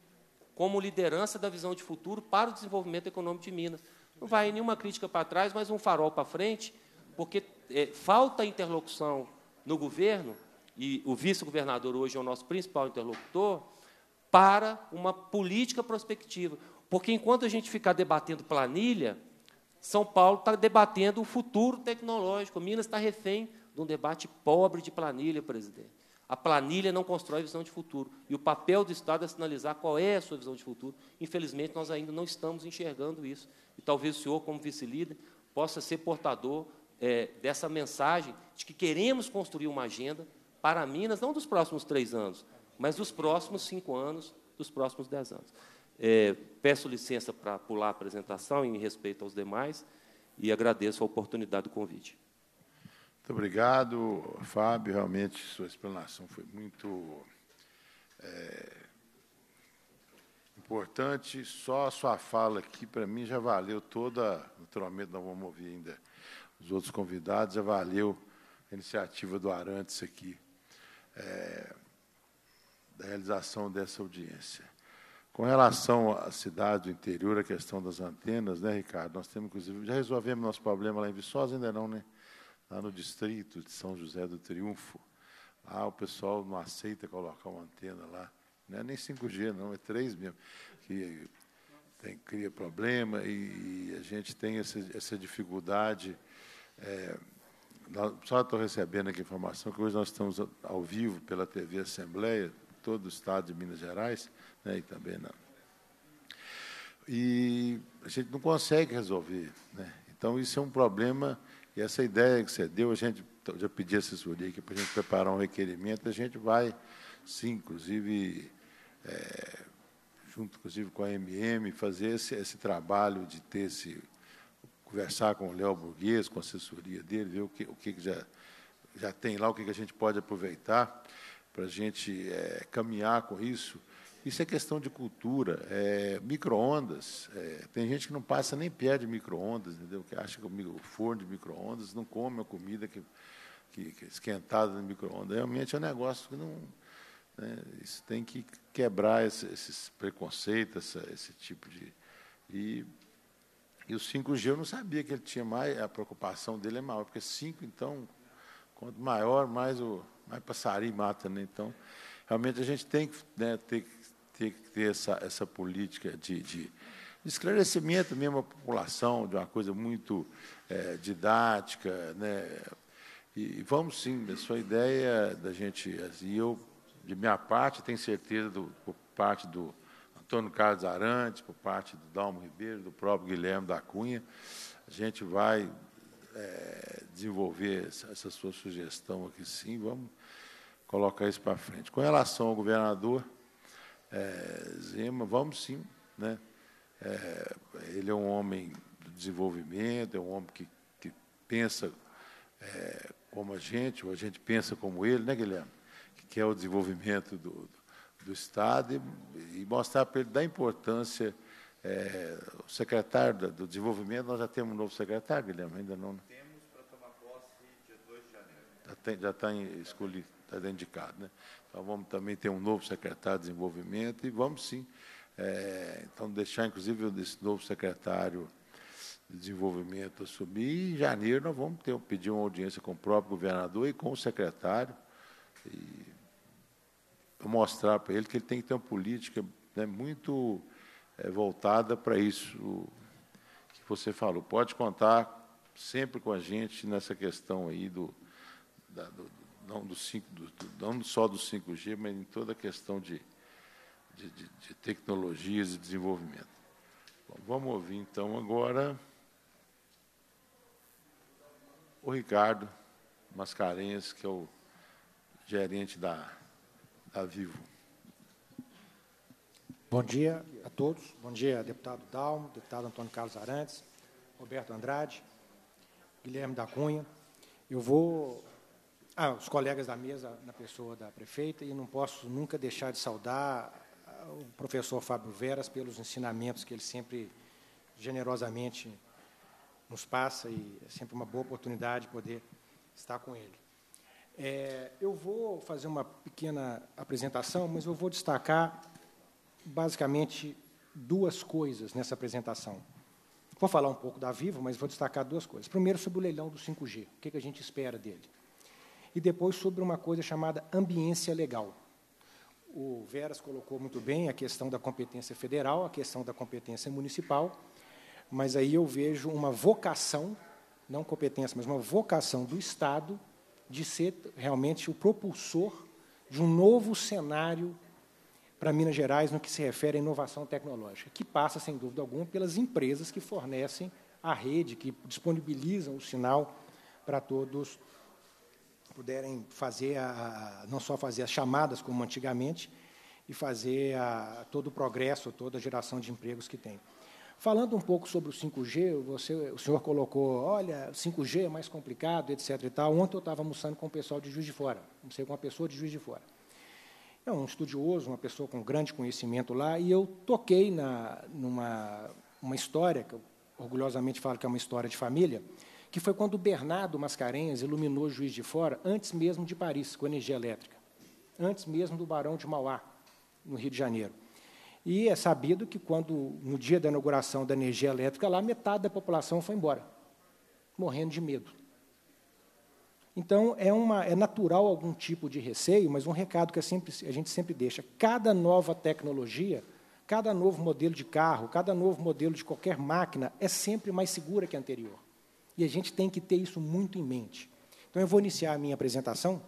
como liderança da visão de futuro para o desenvolvimento econômico de Minas. Não vai nenhuma crítica para trás, mas um farol para frente, porque é, falta interlocução no governo, e o vice-governador hoje é o nosso principal interlocutor, para uma política prospectiva. Porque, enquanto a gente ficar debatendo planilha, São Paulo está debatendo o futuro tecnológico. Minas está refém de um debate pobre de planilha, presidente. A planilha não constrói visão de futuro. E o papel do Estado é sinalizar qual é a sua visão de futuro. Infelizmente, nós ainda não estamos enxergando isso. E talvez o senhor, como vice-líder, possa ser portador é, dessa mensagem de que queremos construir uma agenda para Minas, não dos próximos três anos, mas dos próximos cinco anos, dos próximos dez anos. É, peço licença para pular a apresentação, em respeito aos demais, e agradeço a oportunidade do convite. Muito obrigado, Fábio. Realmente, sua explanação foi muito é, importante. Só a sua fala aqui, para mim, já valeu toda... Naturalmente, nós vamos ouvir ainda os outros convidados, já valeu a iniciativa do Arantes aqui, é, da realização dessa audiência. Com relação à cidade do interior, a questão das antenas, né, Ricardo? Nós temos, inclusive, já resolvemos nosso problema lá em Viçosa, ainda não, né? Lá no distrito de São José do Triunfo, lá o pessoal não aceita colocar uma antena lá. Não é nem cinco G, não, é três mesmo, que tem, cria problema, e, e a gente tem essa, essa dificuldade. É, nós, só estou recebendo aqui a informação que hoje nós estamos ao vivo pela T V Assembleia, todo o estado de Minas Gerais, né, e também não. E a gente não consegue resolver, né? Então, isso é um problema, e essa ideia que você deu, a gente já pediu assessoria aqui para a gente preparar um requerimento, a gente vai, sim, inclusive, é, junto, inclusive, com a M M, fazer esse, esse trabalho de ter esse, conversar com o Léo Burguês, com a assessoria dele, ver o que, o que já, já tem lá, o que a gente pode aproveitar para a gente é, caminhar com isso. Isso é questão de cultura. É, micro-ondas, é, tem gente que não passa nem perto de micro-ondas, entendeu? Que acha que o forno de micro-ondas não come a comida que, que, que é esquentada no micro-ondas. Realmente é um negócio que não... Né, isso tem que quebrar esse, esses preconceitos, essa, esse tipo de... E, e o cinco G eu não sabia que ele tinha mais... A preocupação dele é maior, porque cinco, então, quanto maior, mais o mais passarinho mata, né? Então, realmente a gente tem que, né, ter, ter que ter essa, essa política de, de, de esclarecimento mesmo à população, de uma coisa muito é, didática, né? E, e vamos sim, a sua ideia da gente, e eu, de minha parte, tenho certeza, do, por parte do Antônio Carlos Arantes, por parte do Dalmo Ribeiro, do próprio Guilherme da Cunha, a gente vai é, desenvolver essa, essa sua sugestão aqui, sim, vamos colocar isso para frente. Com relação ao governador é, Zema, vamos sim, né? É, ele é um homem do desenvolvimento, é um homem que, que pensa é, como a gente, ou a gente pensa como ele, né, Guilherme? Que quer o desenvolvimento do, do, do Estado e, e mostrar para ele da importância. É, o secretário do, do desenvolvimento, nós já temos um novo secretário, Guilherme, ainda não? Temos para tomar posse dia dois de janeiro. Já, tem, já está escolhido, está indicado, né? Então, vamos também ter um novo secretário de desenvolvimento e vamos, sim, é, então, deixar, inclusive, esse novo secretário de desenvolvimento assumir, e em janeiro nós vamos ter, pedir uma audiência com o próprio governador e com o secretário, e mostrar para ele que ele tem que ter uma política, né, muito é, voltada para isso que você falou. Pode contar sempre com a gente nessa questão aí do, da, do, não, do cinco, do, não só do cinco G, mas em toda a questão de, de, de, de tecnologias e desenvolvimento. Bom, vamos ouvir, então, agora o Ricardo Mascarenhas, que é o gerente da, da Vivo. Bom dia a todos. Bom dia, deputado Dalmo, deputado Antônio Carlos Arantes, Roberto Andrade, Guilherme da Cunha. Eu vou... Ah, os colegas da mesa, na pessoa da prefeita, e não posso nunca deixar de saudar o professor Fábio Veras pelos ensinamentos que ele sempre generosamente nos passa, e é sempre uma boa oportunidade poder estar com ele. É, eu vou fazer uma pequena apresentação, mas eu vou destacar basicamente duas coisas nessa apresentação. Vou falar um pouco da Vivo, mas vou destacar duas coisas. Primeiro, sobre o leilão do cinco G, o que a gente espera dele. E depois, sobre uma coisa chamada ambiência legal. O Veras colocou muito bem a questão da competência federal, a questão da competência municipal, mas aí eu vejo uma vocação, não competência, mas uma vocação do Estado de ser realmente o propulsor de um novo cenário para Minas Gerais no que se refere à inovação tecnológica, que passa, sem dúvida alguma, pelas empresas que fornecem a rede, que disponibilizam o sinal para todos puderem fazer, a, não só fazer as chamadas, como antigamente, e fazer a, todo o progresso, toda a geração de empregos que tem. Falando um pouco sobre o cinco G, você, o senhor colocou, olha, o cinco G é mais complicado, etc. E tal. Ontem eu estava almoçando com o pessoal de Juiz de Fora, não sei, com uma pessoa de Juiz de Fora. É um estudioso, uma pessoa com grande conhecimento lá, e eu toquei na, numa uma história, que eu orgulhosamente falo que é uma história de família, que foi quando o Bernardo Mascarenhas iluminou Juiz de Fora, antes mesmo de Paris, com energia elétrica, antes mesmo do Barão de Mauá, no Rio de Janeiro. E é sabido que, quando, no dia da inauguração da energia elétrica, lá metade da população foi embora, morrendo de medo. Então, é, uma, é natural algum tipo de receio, mas um recado que é sempre, a gente sempre deixa, cada nova tecnologia, cada novo modelo de carro, cada novo modelo de qualquer máquina é sempre mais segura que a anterior. E a gente tem que ter isso muito em mente. Então, eu vou iniciar a minha apresentação.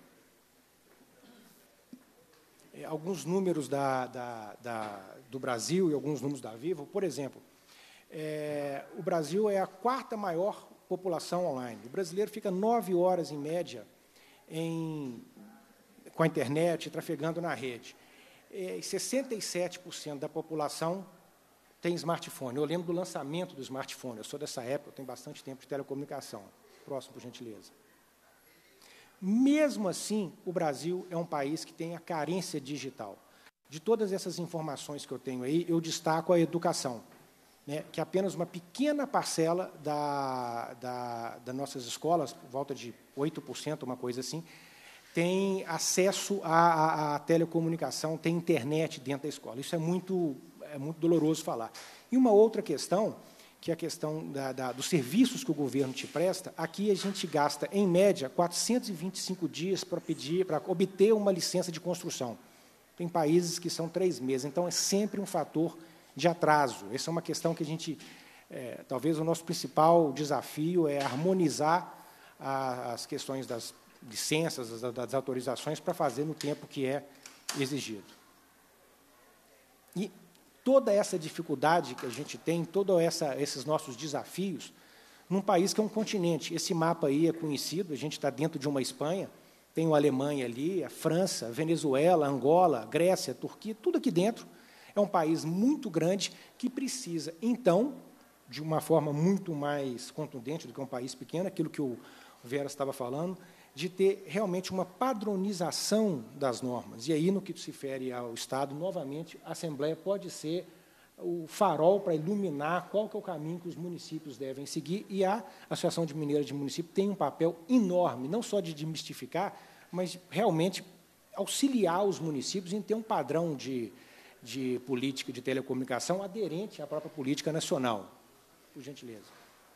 Alguns números da, da, da, do Brasil e alguns números da Vivo. Por exemplo, é, o Brasil é a quarta maior população online. O brasileiro fica nove horas, em média, em, com a internet, trafegando na rede. É, sessenta e sete por cento da população tem smartphone. Eu lembro do lançamento do smartphone. Eu sou dessa época, eu tenho bastante tempo de telecomunicação. Próximo, por gentileza. Mesmo assim, o Brasil é um país que tem a carência digital. De todas essas informações que eu tenho aí, eu destaco a educação, né, que é apenas uma pequena parcela da, da, das nossas escolas, por volta de oito por cento, uma coisa assim, tem acesso à, à, à telecomunicação, tem internet dentro da escola. Isso é muito, é muito doloroso falar. E uma outra questão, que é a questão da, da, dos serviços que o governo te presta, aqui a gente gasta, em média, quatrocentos e vinte e cinco dias para pedir, para obter uma licença de construção. Tem países que são três meses, então é sempre um fator de atraso. Essa é uma questão que a gente, é, talvez o nosso principal desafio é harmonizar a, as questões das licenças, das, das autorizações, para fazer no tempo que é exigido. E toda essa dificuldade que a gente tem, todos esses nossos desafios, num país que é um continente. Esse mapa aí é conhecido, a gente está dentro de uma Espanha, tem a Alemanha ali, a França, a Venezuela, a Angola, a Grécia, a Turquia, tudo aqui dentro. É um país muito grande que precisa, então, de uma forma muito mais contundente do que um país pequeno, aquilo que o Veras estava falando, de ter realmente uma padronização das normas. E aí, no que se refere ao Estado, novamente, a Assembleia pode ser o farol para iluminar qual que é o caminho que os municípios devem seguir, e a Associação de Mineiros de Município tem um papel enorme, não só de desmistificar, mas realmente auxiliar os municípios em ter um padrão de, de política de telecomunicação aderente à própria política nacional. Por gentileza.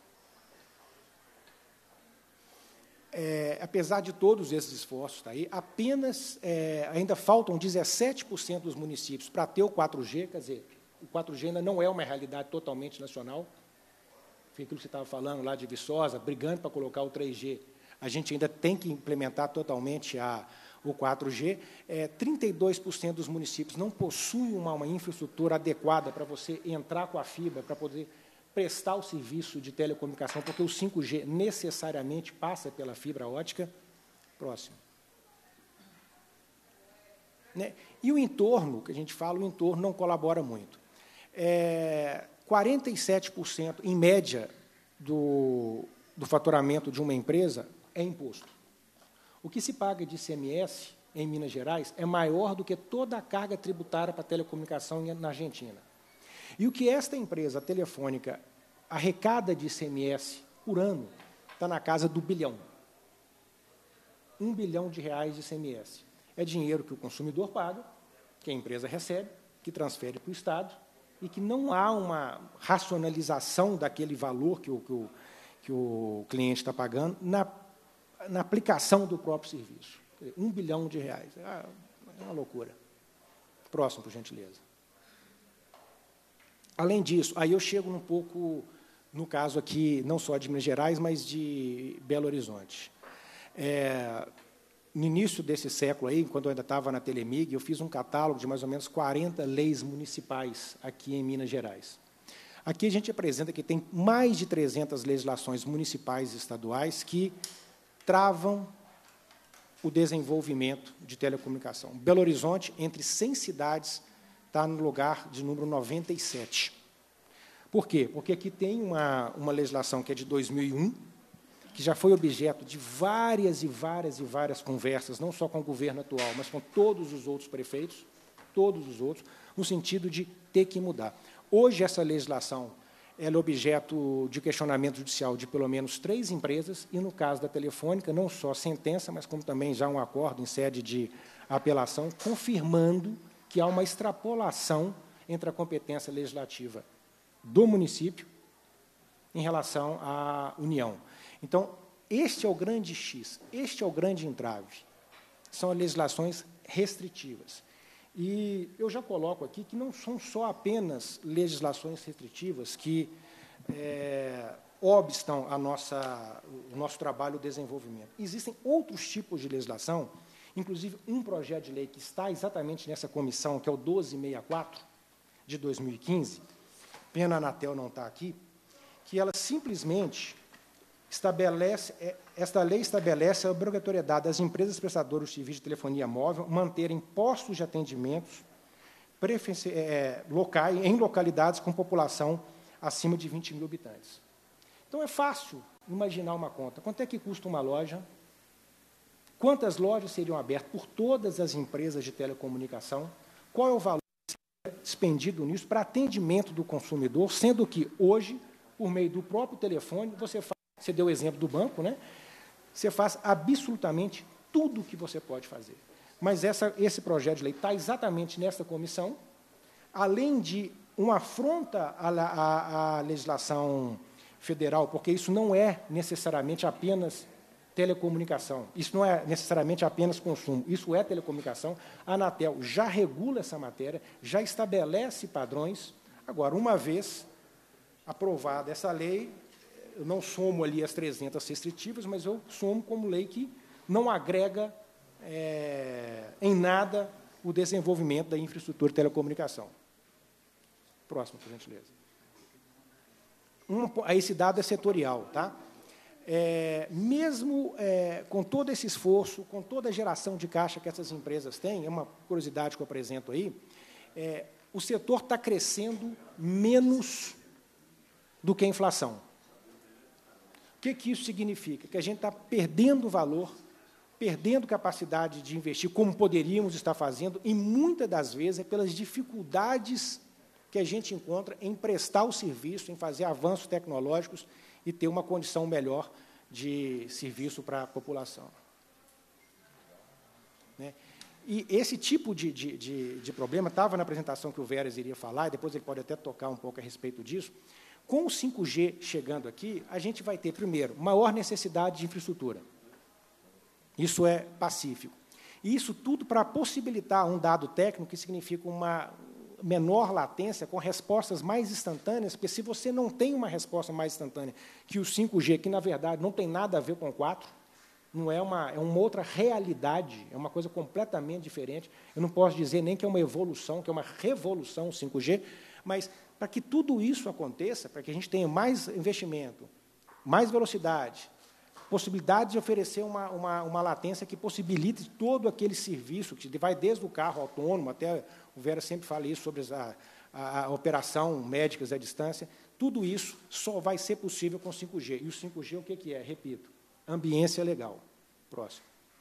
É, apesar de todos esses esforços, tá aí, apenas é, ainda faltam dezessete por cento dos municípios para ter o quatro G, quer dizer, o quatro G ainda não é uma realidade totalmente nacional. Foi aquilo que você estava falando lá de Viçosa, brigando para colocar o três G. A gente ainda tem que implementar totalmente a, o quatro G. É, trinta e dois por cento dos municípios não possuem uma, uma infraestrutura adequada para você entrar com a fibra, para poder prestar o serviço de telecomunicação, porque o cinco G necessariamente passa pela fibra ótica. Próximo. Né? E o entorno, que a gente fala, o entorno não colabora muito. É, quarenta e sete por cento, em média, do, do faturamento de uma empresa é imposto. O que se paga de I C M S em Minas Gerais é maior do que toda a carga tributária para a telecomunicação na Argentina. E o que esta empresa telefônica arrecada de I C M S por ano está na casa do bilhão. Um bilhão de reais de I C M S. É dinheiro que o consumidor paga, que a empresa recebe, que transfere para o Estado e que não há uma racionalização daquele valor que o, que o, que o cliente está pagando na, na aplicação do próprio serviço. Um bilhão de reais. É uma loucura. Próximo, por gentileza. Além disso, aí eu chego um pouco, no caso aqui, não só de Minas Gerais, mas de Belo Horizonte. É, no início desse século, aí, quando eu ainda estava na Telemig, eu fiz um catálogo de mais ou menos quarenta leis municipais aqui em Minas Gerais. Aqui a gente apresenta que tem mais de trezentas legislações municipais e estaduais que travam o desenvolvimento de telecomunicação. Belo Horizonte, entre cem cidades, está no lugar de número noventa e sete. Por quê? Porque aqui tem uma, uma legislação que é de dois mil e um, que já foi objeto de várias e várias e várias conversas, não só com o governo atual, mas com todos os outros prefeitos, todos os outros, no sentido de ter que mudar. Hoje, essa legislação ela é objeto de questionamento judicial de pelo menos três empresas, e, no caso da Telefônica, não só sentença, mas como também já um acordo em sede de apelação, confirmando que há uma extrapolação entre a competência legislativa do município em relação à União. Então, este é o grande X, este é o grande entrave. São legislações restritivas. E eu já coloco aqui que não são só apenas legislações restritivas que é, obstam a nossa, o nosso trabalho e o desenvolvimento. Existem outros tipos de legislação, inclusive um projeto de lei que está exatamente nessa comissão, que é o doze sessenta e quatro, de dois mil e quinze, pena a Anatel não está aqui, que ela simplesmente estabelece, esta lei estabelece a obrigatoriedade das empresas prestadoras de serviço de telefonia móvel manterem postos de atendimentos é, locais, em localidades com população acima de vinte mil habitantes. Então, é fácil imaginar uma conta. Quanto é que custa uma loja? Quantas lojas seriam abertas por todas as empresas de telecomunicação? Qual é o valor expendido nisso para atendimento do consumidor, sendo que, hoje, por meio do próprio telefone, você faz, você deu o exemplo do banco, né? Você faz absolutamente tudo o que você pode fazer. Mas essa, esse projeto de lei está exatamente nessa comissão, além de uma afronta à, à, à legislação federal, porque isso não é necessariamente apenas telecomunicação, isso não é necessariamente apenas consumo, isso é telecomunicação. A Anatel já regula essa matéria, já estabelece padrões. Agora, uma vez aprovada essa lei, eu não somo ali as trezentas restritivas, mas eu somo como lei que não agrega é, em nada o desenvolvimento da infraestrutura de telecomunicação. Próximo, por gentileza. Um, esse dado é setorial, tá? É, mesmo é, com todo esse esforço, com toda a geração de caixa que essas empresas têm, é uma curiosidade que eu apresento aí, é, o setor está crescendo menos do que a inflação. O que, que isso significa? Que a gente está perdendo valor, perdendo capacidade de investir, como poderíamos estar fazendo, e, muitas das vezes, é pelas dificuldades que a gente encontra em prestar o serviço, em fazer avanços tecnológicos e ter uma condição melhor de serviço para a população. Né? E esse tipo de, de, de, de problema estava na apresentação que o Veras iria falar, e depois ele pode até tocar um pouco a respeito disso. Com o cinco G chegando aqui, a gente vai ter, primeiro, maior necessidade de infraestrutura. Isso é pacífico. E isso tudo para possibilitar um dado técnico que significa uma menor latência, com respostas mais instantâneas, porque se você não tem uma resposta mais instantânea que o cinco G, que, na verdade, não tem nada a ver com o quatro, não é uma, é uma outra realidade, é uma coisa completamente diferente. Eu não posso dizer nem que é uma evolução, que é uma revolução o cinco G, mas, para que tudo isso aconteça, para que a gente tenha mais investimento, mais velocidade, possibilidade de oferecer uma, uma, uma latência que possibilite todo aquele serviço, que vai desde o carro autônomo até, o Vera sempre fala isso, sobre a, a, a operação médicas à distância, tudo isso só vai ser possível com cinco G. E o cinco G, o que, que é? Repito, ambiência legal. Próximo.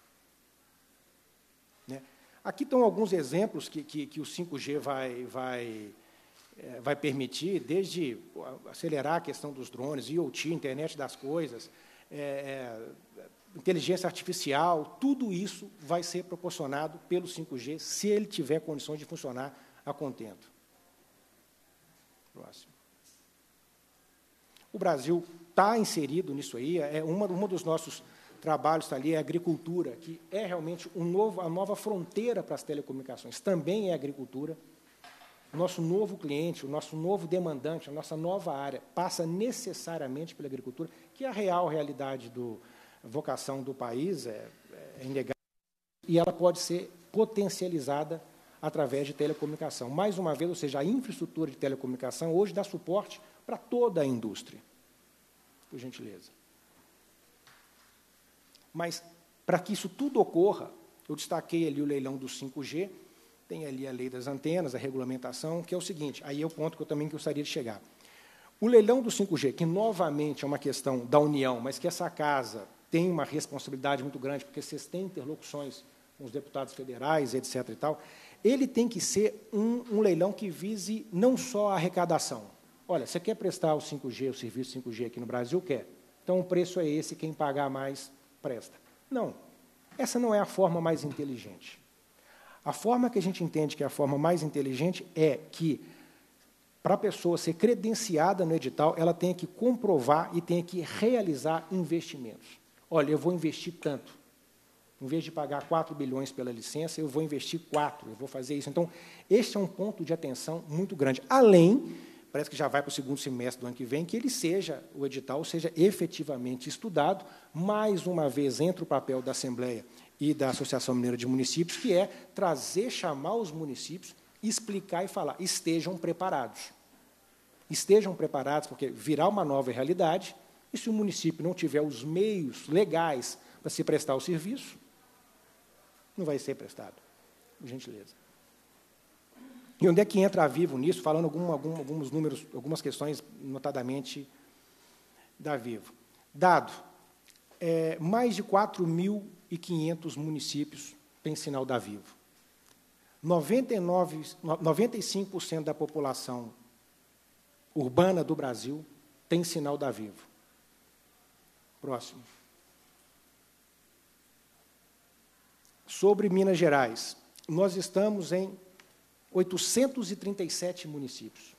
Né? Aqui estão alguns exemplos que, que, que o cinco G vai... vai vai permitir, desde acelerar a questão dos drones, I O T, internet das coisas, é, é, inteligência artificial, tudo isso vai ser proporcionado pelo cinco G, se ele tiver condições de funcionar a contento. Próximo. O Brasil está inserido nisso aí, é uma, um dos nossos trabalhos está ali, é a agricultura, que é realmente um novo, a nova fronteira para as telecomunicações, também é a agricultura. O nosso novo cliente, o nosso novo demandante, a nossa nova área, passa necessariamente pela agricultura, que é a real realidade do vocação do país, é, é inegável, e ela pode ser potencializada através de telecomunicação. Mais uma vez, ou seja, a infraestrutura de telecomunicação hoje dá suporte para toda a indústria, por gentileza. Mas, para que isso tudo ocorra, eu destaquei ali o leilão do cinco G, tem ali a lei das antenas, a regulamentação, que é o seguinte, aí é o ponto que eu também gostaria de chegar. O leilão do cinco G, que novamente é uma questão da União, mas que essa casa tem uma responsabilidade muito grande, porque vocês têm interlocuções com os deputados federais, etcétera e tal, ele tem que ser um, um leilão que vise não só a arrecadação. Olha, você quer prestar o cinco G, o serviço cinco G aqui no Brasil? Quer. Então, o preço é esse, quem pagar mais, presta. Não, essa não é a forma mais inteligente. A forma que a gente entende que é a forma mais inteligente é que, para a pessoa ser credenciada no edital, ela tem que comprovar e tem que realizar investimentos. Olha, eu vou investir tanto. Em vez de pagar quatro bilhões pela licença, eu vou investir quatro, eu vou fazer isso. Então, este é um ponto de atenção muito grande. Além, parece que já vai para o segundo semestre do ano que vem, que ele seja, o edital seja efetivamente estudado, mais uma vez entra o papel da Assembleia e da Associação Mineira de Municípios, que é trazer, chamar os municípios, explicar e falar, estejam preparados. Estejam preparados, porque virá uma nova realidade, e se o município não tiver os meios legais para se prestar o serviço, não vai ser prestado, por gentileza. E onde é que entra a Vivo nisso, falando algum, algum, alguns números, algumas questões, notadamente, da Vivo. Dado, é, mais de quatro mil e quinhentos municípios têm sinal da Vivo. noventa e nove, noventa e cinco por cento da população urbana do Brasil tem sinal da Vivo. Próximo. Sobre Minas Gerais, nós estamos em oitocentos e trinta e sete municípios.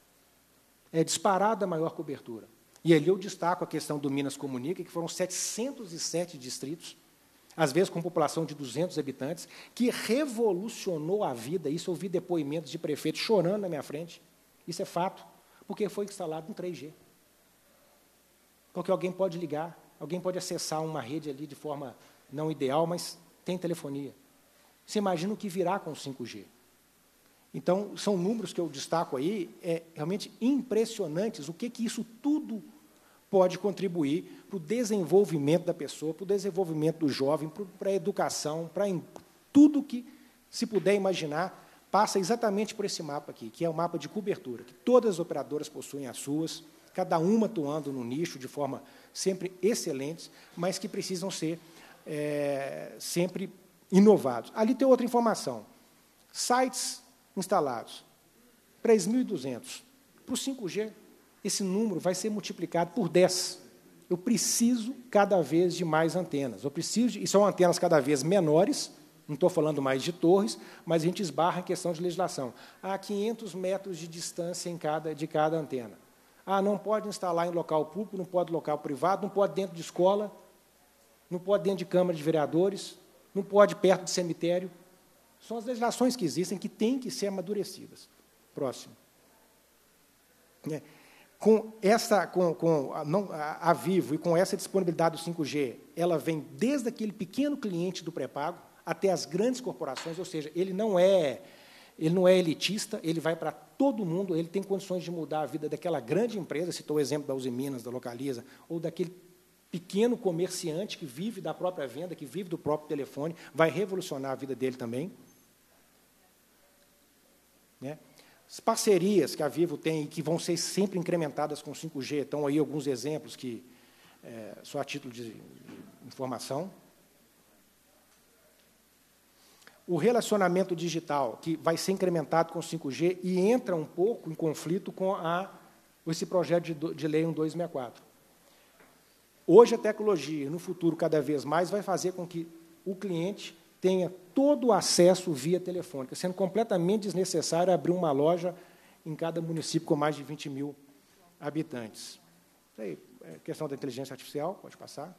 É disparada a maior cobertura. E ali eu destaco a questão do Minas Comunica, que foram setecentos e sete distritos, às vezes com população de duzentos habitantes, que revolucionou a vida. Isso eu ouvi depoimentos de prefeitos chorando na minha frente. Isso é fato, porque foi instalado um três G. Porque alguém pode ligar, alguém pode acessar uma rede ali de forma não ideal, mas tem telefonia. Você imagina o que virá com o cinco G. Então, são números que eu destaco aí, é realmente impressionantes o que, que isso tudo pode contribuir para o desenvolvimento da pessoa, para o desenvolvimento do jovem, para a educação, para tudo que se puder imaginar, passa exatamente por esse mapa aqui, que é o mapa de cobertura, que todas as operadoras possuem as suas, cada uma atuando no nicho de forma sempre excelente, mas que precisam ser é, sempre inovados. Ali tem outra informação. Sites instalados, três mil e duzentos. Para o cinco G, esse número vai ser multiplicado por dez. Eu preciso, cada vez, de mais antenas. Eu preciso de, e são antenas cada vez menores, não estou falando mais de torres, mas a gente esbarra em questão de legislação. Há quinhentos metros de distância em cada, de cada antena. Ah, não pode instalar em local público, não pode em local privado, não pode dentro de escola, não pode dentro de Câmara de Vereadores, não pode perto de cemitério. São as legislações que existem, que têm que ser amadurecidas. Próximo. É. Com essa, com, com a, não, a, a Vivo e com essa disponibilidade do cinco G, ela vem desde aquele pequeno cliente do pré-pago até as grandes corporações, ou seja, ele não é, ele não é elitista, ele vai para todo mundo, ele tem condições de mudar a vida daquela grande empresa, citou o exemplo da Uzi Minas, da Localiza, ou daquele pequeno comerciante que vive da própria venda, que vive do próprio telefone, vai revolucionar a vida dele também. Né? As parcerias que a Vivo tem e que vão ser sempre incrementadas com cinco G, estão aí alguns exemplos que, é, só a título de, de informação. O relacionamento digital, que vai ser incrementado com cinco G e entra um pouco em conflito com a, esse projeto de, de lei um dois seis quatro. Hoje, a tecnologia, no futuro, cada vez mais, vai fazer com que o cliente tenha todo o acesso via telefônica, sendo completamente desnecessário abrir uma loja em cada município com mais de vinte mil habitantes. Isso aí, é questão da inteligência artificial, pode passar.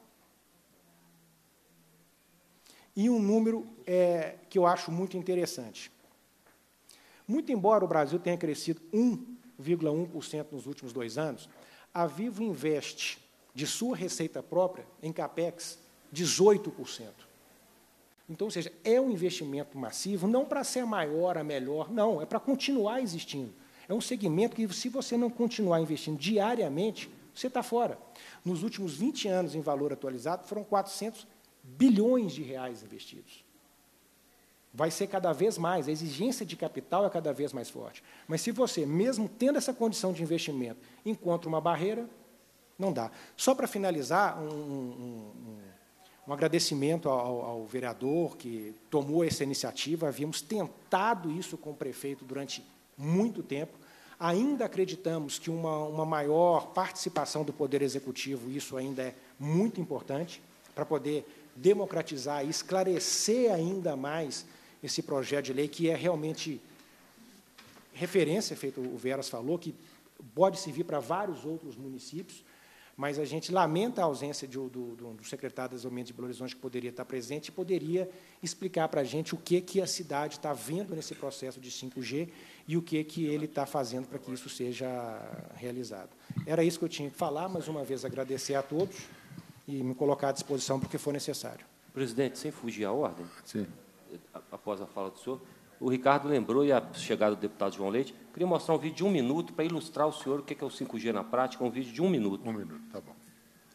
E um número é, que eu acho muito interessante. Muito embora o Brasil tenha crescido um vírgula um por cento nos últimos dois anos, a Vivo investe de sua receita própria em CAPEX dezoito por cento. Então, ou seja, é um investimento massivo, não para ser a maior, a melhor, não, é para continuar existindo. É um segmento que, se você não continuar investindo diariamente, você está fora. Nos últimos vinte anos, em valor atualizado, foram quatrocentos bilhões de reais investidos. Vai ser cada vez mais, a exigência de capital é cada vez mais forte. Mas, se você, mesmo tendo essa condição de investimento, encontra uma barreira, não dá. Só para finalizar, um, um, um, um agradecimento ao, ao vereador que tomou essa iniciativa. Havíamos tentado isso com o prefeito durante muito tempo. Ainda acreditamos que uma, uma maior participação do Poder Executivo, isso ainda é muito importante, para poder democratizar e esclarecer ainda mais esse projeto de lei, que é realmente referência, feito o Veras falou, que pode servir para vários outros municípios, mas a gente lamenta a ausência de, do, do, do secretário de Desenvolvimento de Belo Horizonte, que poderia estar presente e poderia explicar para a gente o que, que a cidade está vendo nesse processo de cinco G e o que, que ele está fazendo para que isso seja realizado. Era isso que eu tinha que falar. Mais uma vez, agradecer a todos e me colocar à disposição para o que for necessário. Presidente, sem fugir à ordem, Sim. após a fala do senhor, o Ricardo lembrou, e a chegada do deputado João Leite, queria mostrar um vídeo de um minuto para ilustrar o senhor o que é o cinco G na prática, um vídeo de um minuto. Um minuto, tá bom.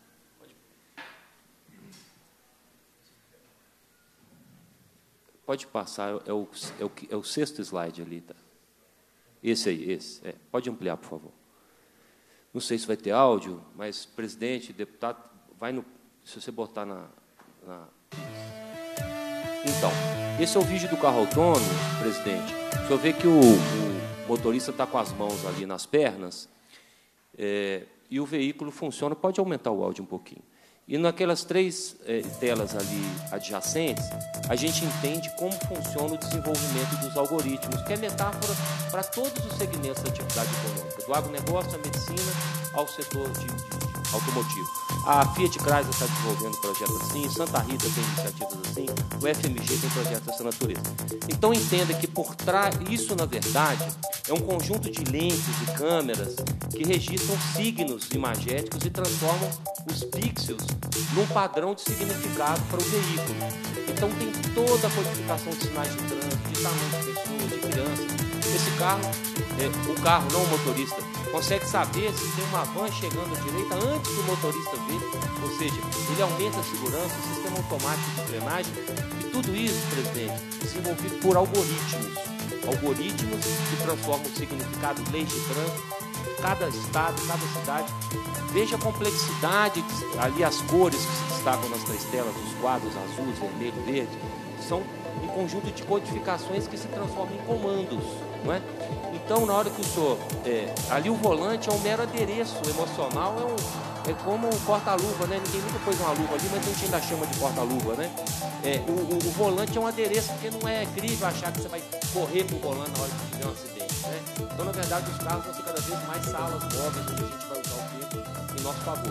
Pode passar, é o, é o, é o sexto slide ali. Tá? Esse aí, esse. É. Pode ampliar, por favor. Não sei se vai ter áudio, mas, presidente, deputado, vai no, se você botar na... na... Então, esse é o vídeo do carro autônomo, presidente. O senhor vê que o, o motorista está com as mãos ali nas pernas, é, e o veículo funciona. Pode aumentar o áudio um pouquinho. E naquelas três é, telas ali adjacentes, a gente entende como funciona o desenvolvimento dos algoritmos, que é metáfora para todos os segmentos da atividade econômica, do agronegócio, à medicina, ao setor de, de automotivo. A Fiat Chrysler está desenvolvendo projetos assim, Santa Rita tem iniciativas assim, o F M G tem projetos dessa natureza. Então, entenda que por trás, isso, na verdade, é um conjunto de lentes e câmeras que registram signos imagéticos e transformam os pixels num padrão de significado para o veículo. Então, tem toda a codificação de sinais de trânsito, de tamanho de pessoa, de criança. Esse carro, é, o carro, não o motorista, consegue saber se tem uma van chegando à direita antes do motorista ver, ou seja, ele aumenta a segurança, o sistema automático de frenagem, e tudo isso, presidente, desenvolvido por algoritmos, algoritmos que transformam o significado, leis de trânsito, cada estado, cada cidade. Veja a complexidade, ali as cores que se destacam nas três telas, os quadros azul, vermelho, verde, são um conjunto de codificações que se transformam em comandos, não é? Então, na hora que o senhor... É, ali o volante é um mero adereço emocional, é, um, é como um porta-luva, né? Ninguém nunca pôs uma luva ali, mas a gente ainda chama de porta-luva, né? É, o, o, o volante é um adereço, porque não é crível achar que você vai correr com o volante na hora que tiver um acidente, né? Então, na verdade, os carros vão ser cada vez mais salas móveis, onde a gente vai usar o tempo em nosso favor.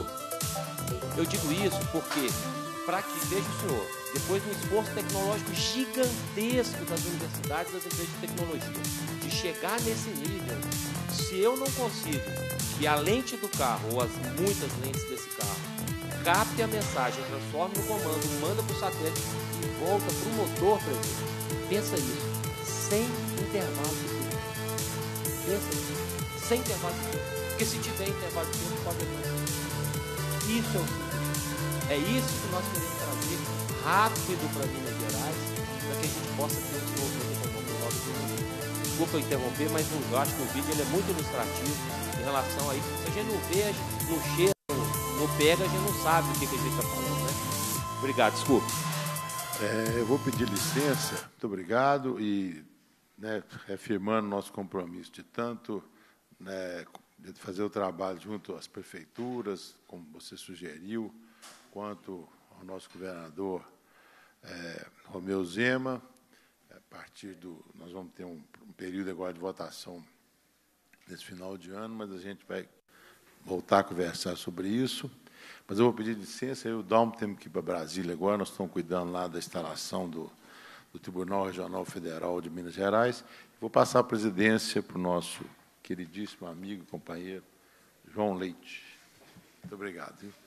Eu digo isso porque, para que, veja o senhor, depois de um esforço tecnológico gigantesco das universidades, das empresas de tecnologia, de chegar nesse nível, se eu não consigo que a lente do carro, ou as muitas lentes desse carro, capte a mensagem, transforme no comando, manda para o satélite e volta para o motor, por exemplo, pensa isso, sem intervalo de tempo. Pensa isso, sem intervalo de tempo. Porque se tiver intervalo de tempo, pode acontecer. Isso é o simples. É isso que nós queremos trazer rápido para Minas Gerais, para que a gente possa ter um desenvolvimento econômico no nosso mundo. Desculpa interromper, mas eu acho que o vídeo ele é muito ilustrativo em relação a isso. Se a gente não vê, não cheira, não pega, a gente não sabe o que, que a gente está falando, né? Obrigado, desculpa. É, eu vou pedir licença, muito obrigado, e né, reafirmando nosso compromisso de tanto né, de fazer o trabalho junto às prefeituras, como você sugeriu, quanto ao nosso governador é, Romeu Zema. A partir do... Nós vamos ter um, um período agora de votação nesse final de ano, mas a gente vai voltar a conversar sobre isso. Mas eu vou pedir licença, eu e o Dalmo temos que ir para Brasília agora, nós estamos cuidando lá da instalação do, do Tribunal Regional Federal de Minas Gerais. Vou passar a presidência para o nosso queridíssimo amigo e companheiro, João Leite. Muito obrigado. Viu?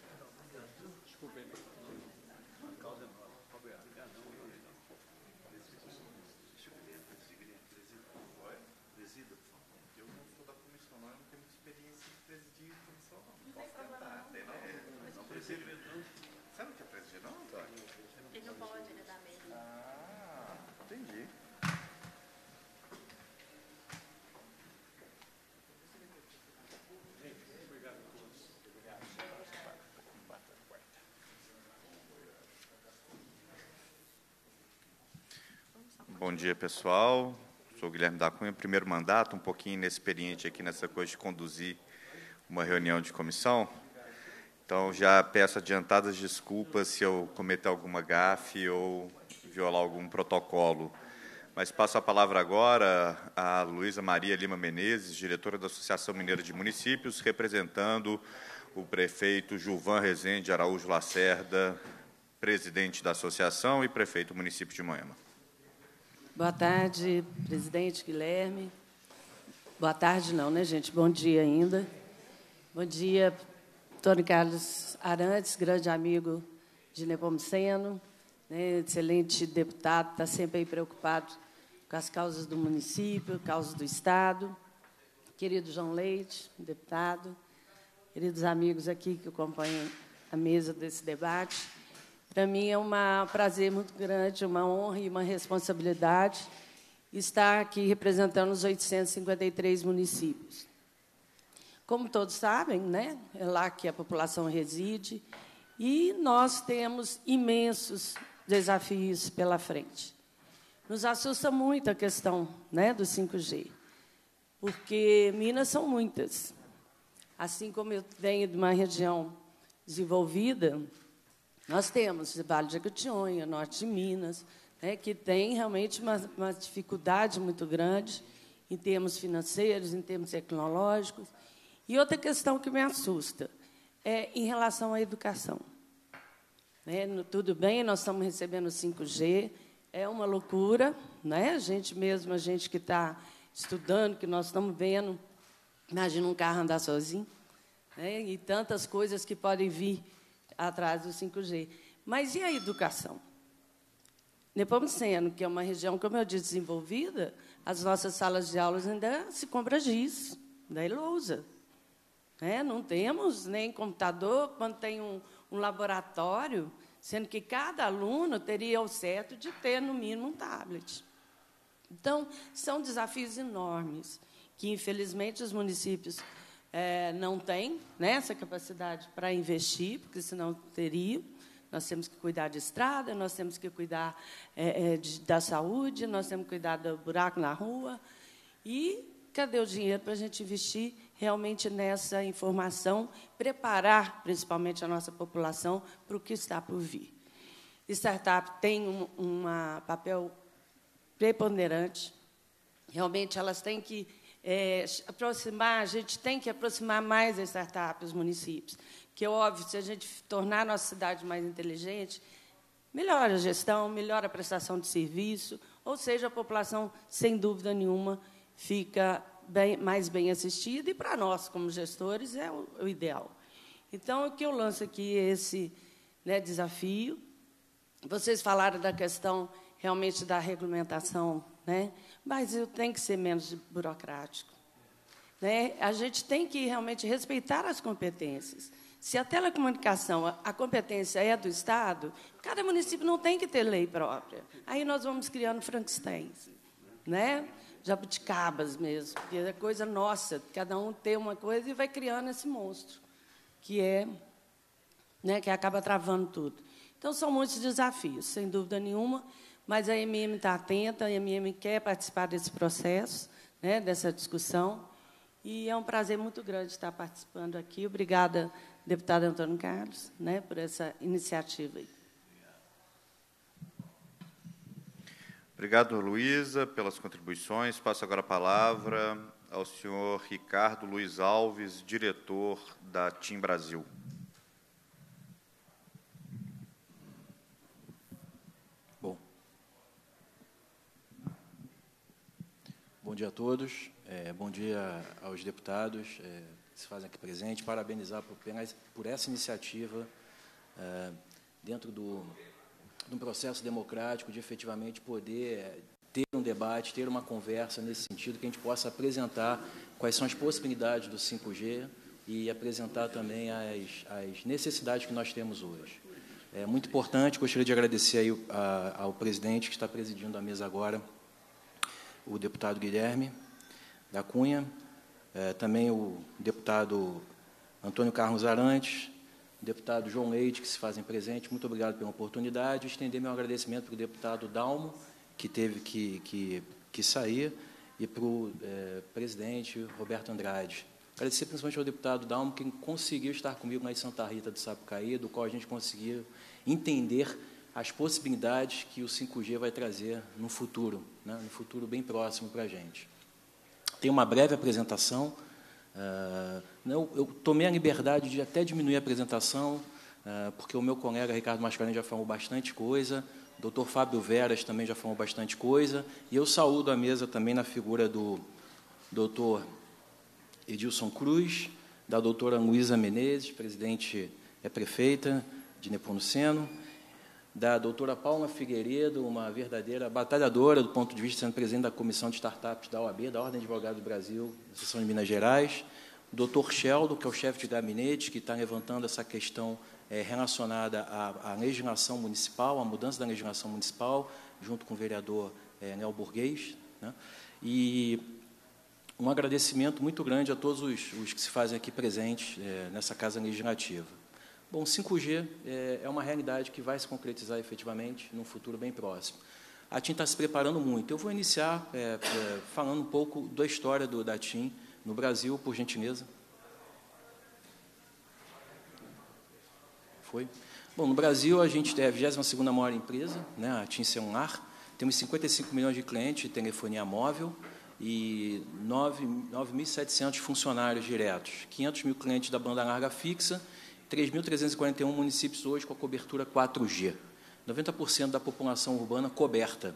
Você não quer presidir, não, Antônio? Ele não pode, ele é da mesa. Ah, entendi. Bom dia, pessoal. Sou o Guilherme da Cunha, primeiro mandato, um pouquinho inexperiente aqui nessa coisa de conduzir uma reunião de comissão. Então, já peço adiantadas desculpas se eu cometer alguma gafe ou violar algum protocolo. Mas passo a palavra agora a Luísa Maria Lima Menezes, diretora da Associação Mineira de Municípios, representando o prefeito Gilvan Rezende Araújo Lacerda, presidente da associação e prefeito do município de Moema. Boa tarde, presidente Guilherme. Boa tarde, não, né, gente? Bom dia ainda. Bom dia, Antônio Carlos Arantes, grande amigo de Nepomuceno, né, excelente deputado, está sempre aí preocupado com as causas do município, causas do Estado. Querido João Leite, deputado, queridos amigos aqui que acompanham a mesa desse debate. Para mim é um prazer muito grande, uma honra e uma responsabilidade estar aqui representando os oitocentos e cinquenta e três municípios. Como todos sabem, né, é lá que a população reside, e nós temos imensos desafios pela frente. Nos assusta muito a questão, né, do cinco G, porque Minas são muitas. Assim como eu venho de uma região desenvolvida, nós temos o Vale de Jequitinhonha, norte de Minas, né, que tem realmente uma, uma dificuldade muito grande em termos financeiros, em termos tecnológicos. E outra questão que me assusta é em relação à educação. Né, no, tudo bem, nós estamos recebendo cinco G, é uma loucura, né? A gente mesmo, a gente que está estudando, que nós estamos vendo, imagina um carro andar sozinho, né, e tantas coisas que podem vir atrás do cinco G. Mas e a educação? Nepomuceno, que é uma região, como eu disse, desenvolvida, as nossas salas de aulas ainda se compra giz, da lousa. É, não temos nem computador, quando tem um, um laboratório, sendo que cada aluno teria o certo de ter, no mínimo, um tablet. Então, são desafios enormes, que, infelizmente, os municípios é, não têm, né, essa capacidade para investir, porque senão teriam. Nós temos que cuidar de estrada, nós temos que cuidar é, de, da saúde, nós temos que cuidar do buraco na rua. E cadê o dinheiro para a gente investir realmente nessa informação, preparar, principalmente, a nossa população para o que está por vir? Startup tem um uma papel preponderante. Realmente, elas têm que é, aproximar, a gente tem que aproximar mais as startups, os municípios. Que é óbvio, se a gente tornar a nossa cidade mais inteligente, melhora a gestão, melhora a prestação de serviço, ou seja, a população, sem dúvida nenhuma, fica bem, mais bem assistida, e, para nós, como gestores, é o, o ideal. Então, o que eu lanço aqui é esse, né, desafio. Vocês falaram da questão, realmente, da regulamentação, né? Mas eu tenho que ser menos burocrático. Né? A gente tem que, realmente, respeitar as competências. Se a telecomunicação, a competência é do Estado, cada município não tem que ter lei própria. Aí nós vamos criando Frankensteins, né? Jabuticabas mesmo, que é coisa nossa, cada um tem uma coisa e vai criando esse monstro, que é, né, que acaba travando tudo. Então, são muitos desafios, sem dúvida nenhuma, mas a M M está atenta, a M M quer participar desse processo, né, dessa discussão, e é um prazer muito grande estar participando aqui. Obrigada, deputado Antônio Carlos, né, por essa iniciativa aí. Obrigado, Luísa, pelas contribuições. Passo agora a palavra ao senhor Ricardo Luiz Alves, diretor da TIM Brasil. Bom, bom dia a todos, é, bom dia aos deputados é, que se fazem aqui presentes, parabenizar por, por essa iniciativa é, dentro do, de um processo democrático de efetivamente poder ter um debate, ter uma conversa nesse sentido, que a gente possa apresentar quais são as possibilidades do cinco G e apresentar também as, as necessidades que nós temos hoje. É muito importante, gostaria de agradecer aí a, ao presidente que está presidindo a mesa agora, o deputado Guilherme da Cunha, é, também o deputado Antônio Carlos Arantes, o deputado João Leite, que se fazem presentes. Muito obrigado pela oportunidade. Estender meu agradecimento para o deputado Dalmo, que teve que, que, que sair, e para o é, presidente Roberto Andrade. Agradecer principalmente ao deputado Dalmo, que conseguiu estar comigo na Santa Rita do Sapucaí, do qual a gente conseguiu entender as possibilidades que o cinco G vai trazer no futuro, né, no futuro bem próximo para a gente. Tem uma breve apresentação. Uh, não, eu tomei a liberdade de até diminuir a apresentação, uh, porque o meu colega Ricardo Mascarenhas já falou bastante coisa, o doutor Fábio Veras também já falou bastante coisa, e eu saúdo a mesa também na figura do doutor Edilson Cruz, da doutora Luísa Menezes, presidente, é prefeita de Nepomuceno, da doutora Paula Figueiredo, uma verdadeira batalhadora do ponto de vista, sendo presidente da Comissão de Startups da O A B, da Ordem de Advogados do Brasil, da seção de Minas Gerais, o doutor Sheldon, que é o chefe de gabinete, que está levantando essa questão é, relacionada à, à legislação municipal, à mudança da legislação municipal, junto com o vereador é, Nel Burguês, né? E um agradecimento muito grande a todos os, os que se fazem aqui presentes é, nessa Casa Legislativa. Bom, cinco G é uma realidade que vai se concretizar efetivamente num futuro bem próximo. A TIM está se preparando muito. Eu vou iniciar é, é, falando um pouco da história do, da TIM no Brasil, por gentileza. Foi? Bom, no Brasil, a gente é a vigésima segunda maior empresa, né, a TIM Celular. Temos cinquenta e cinco milhões de clientes de telefonia móvel e nove mil e setecentos funcionários diretos, quinhentos mil clientes da banda larga fixa, três mil trezentos e quarenta e um municípios hoje com a cobertura quatro G. noventa por cento da população urbana coberta.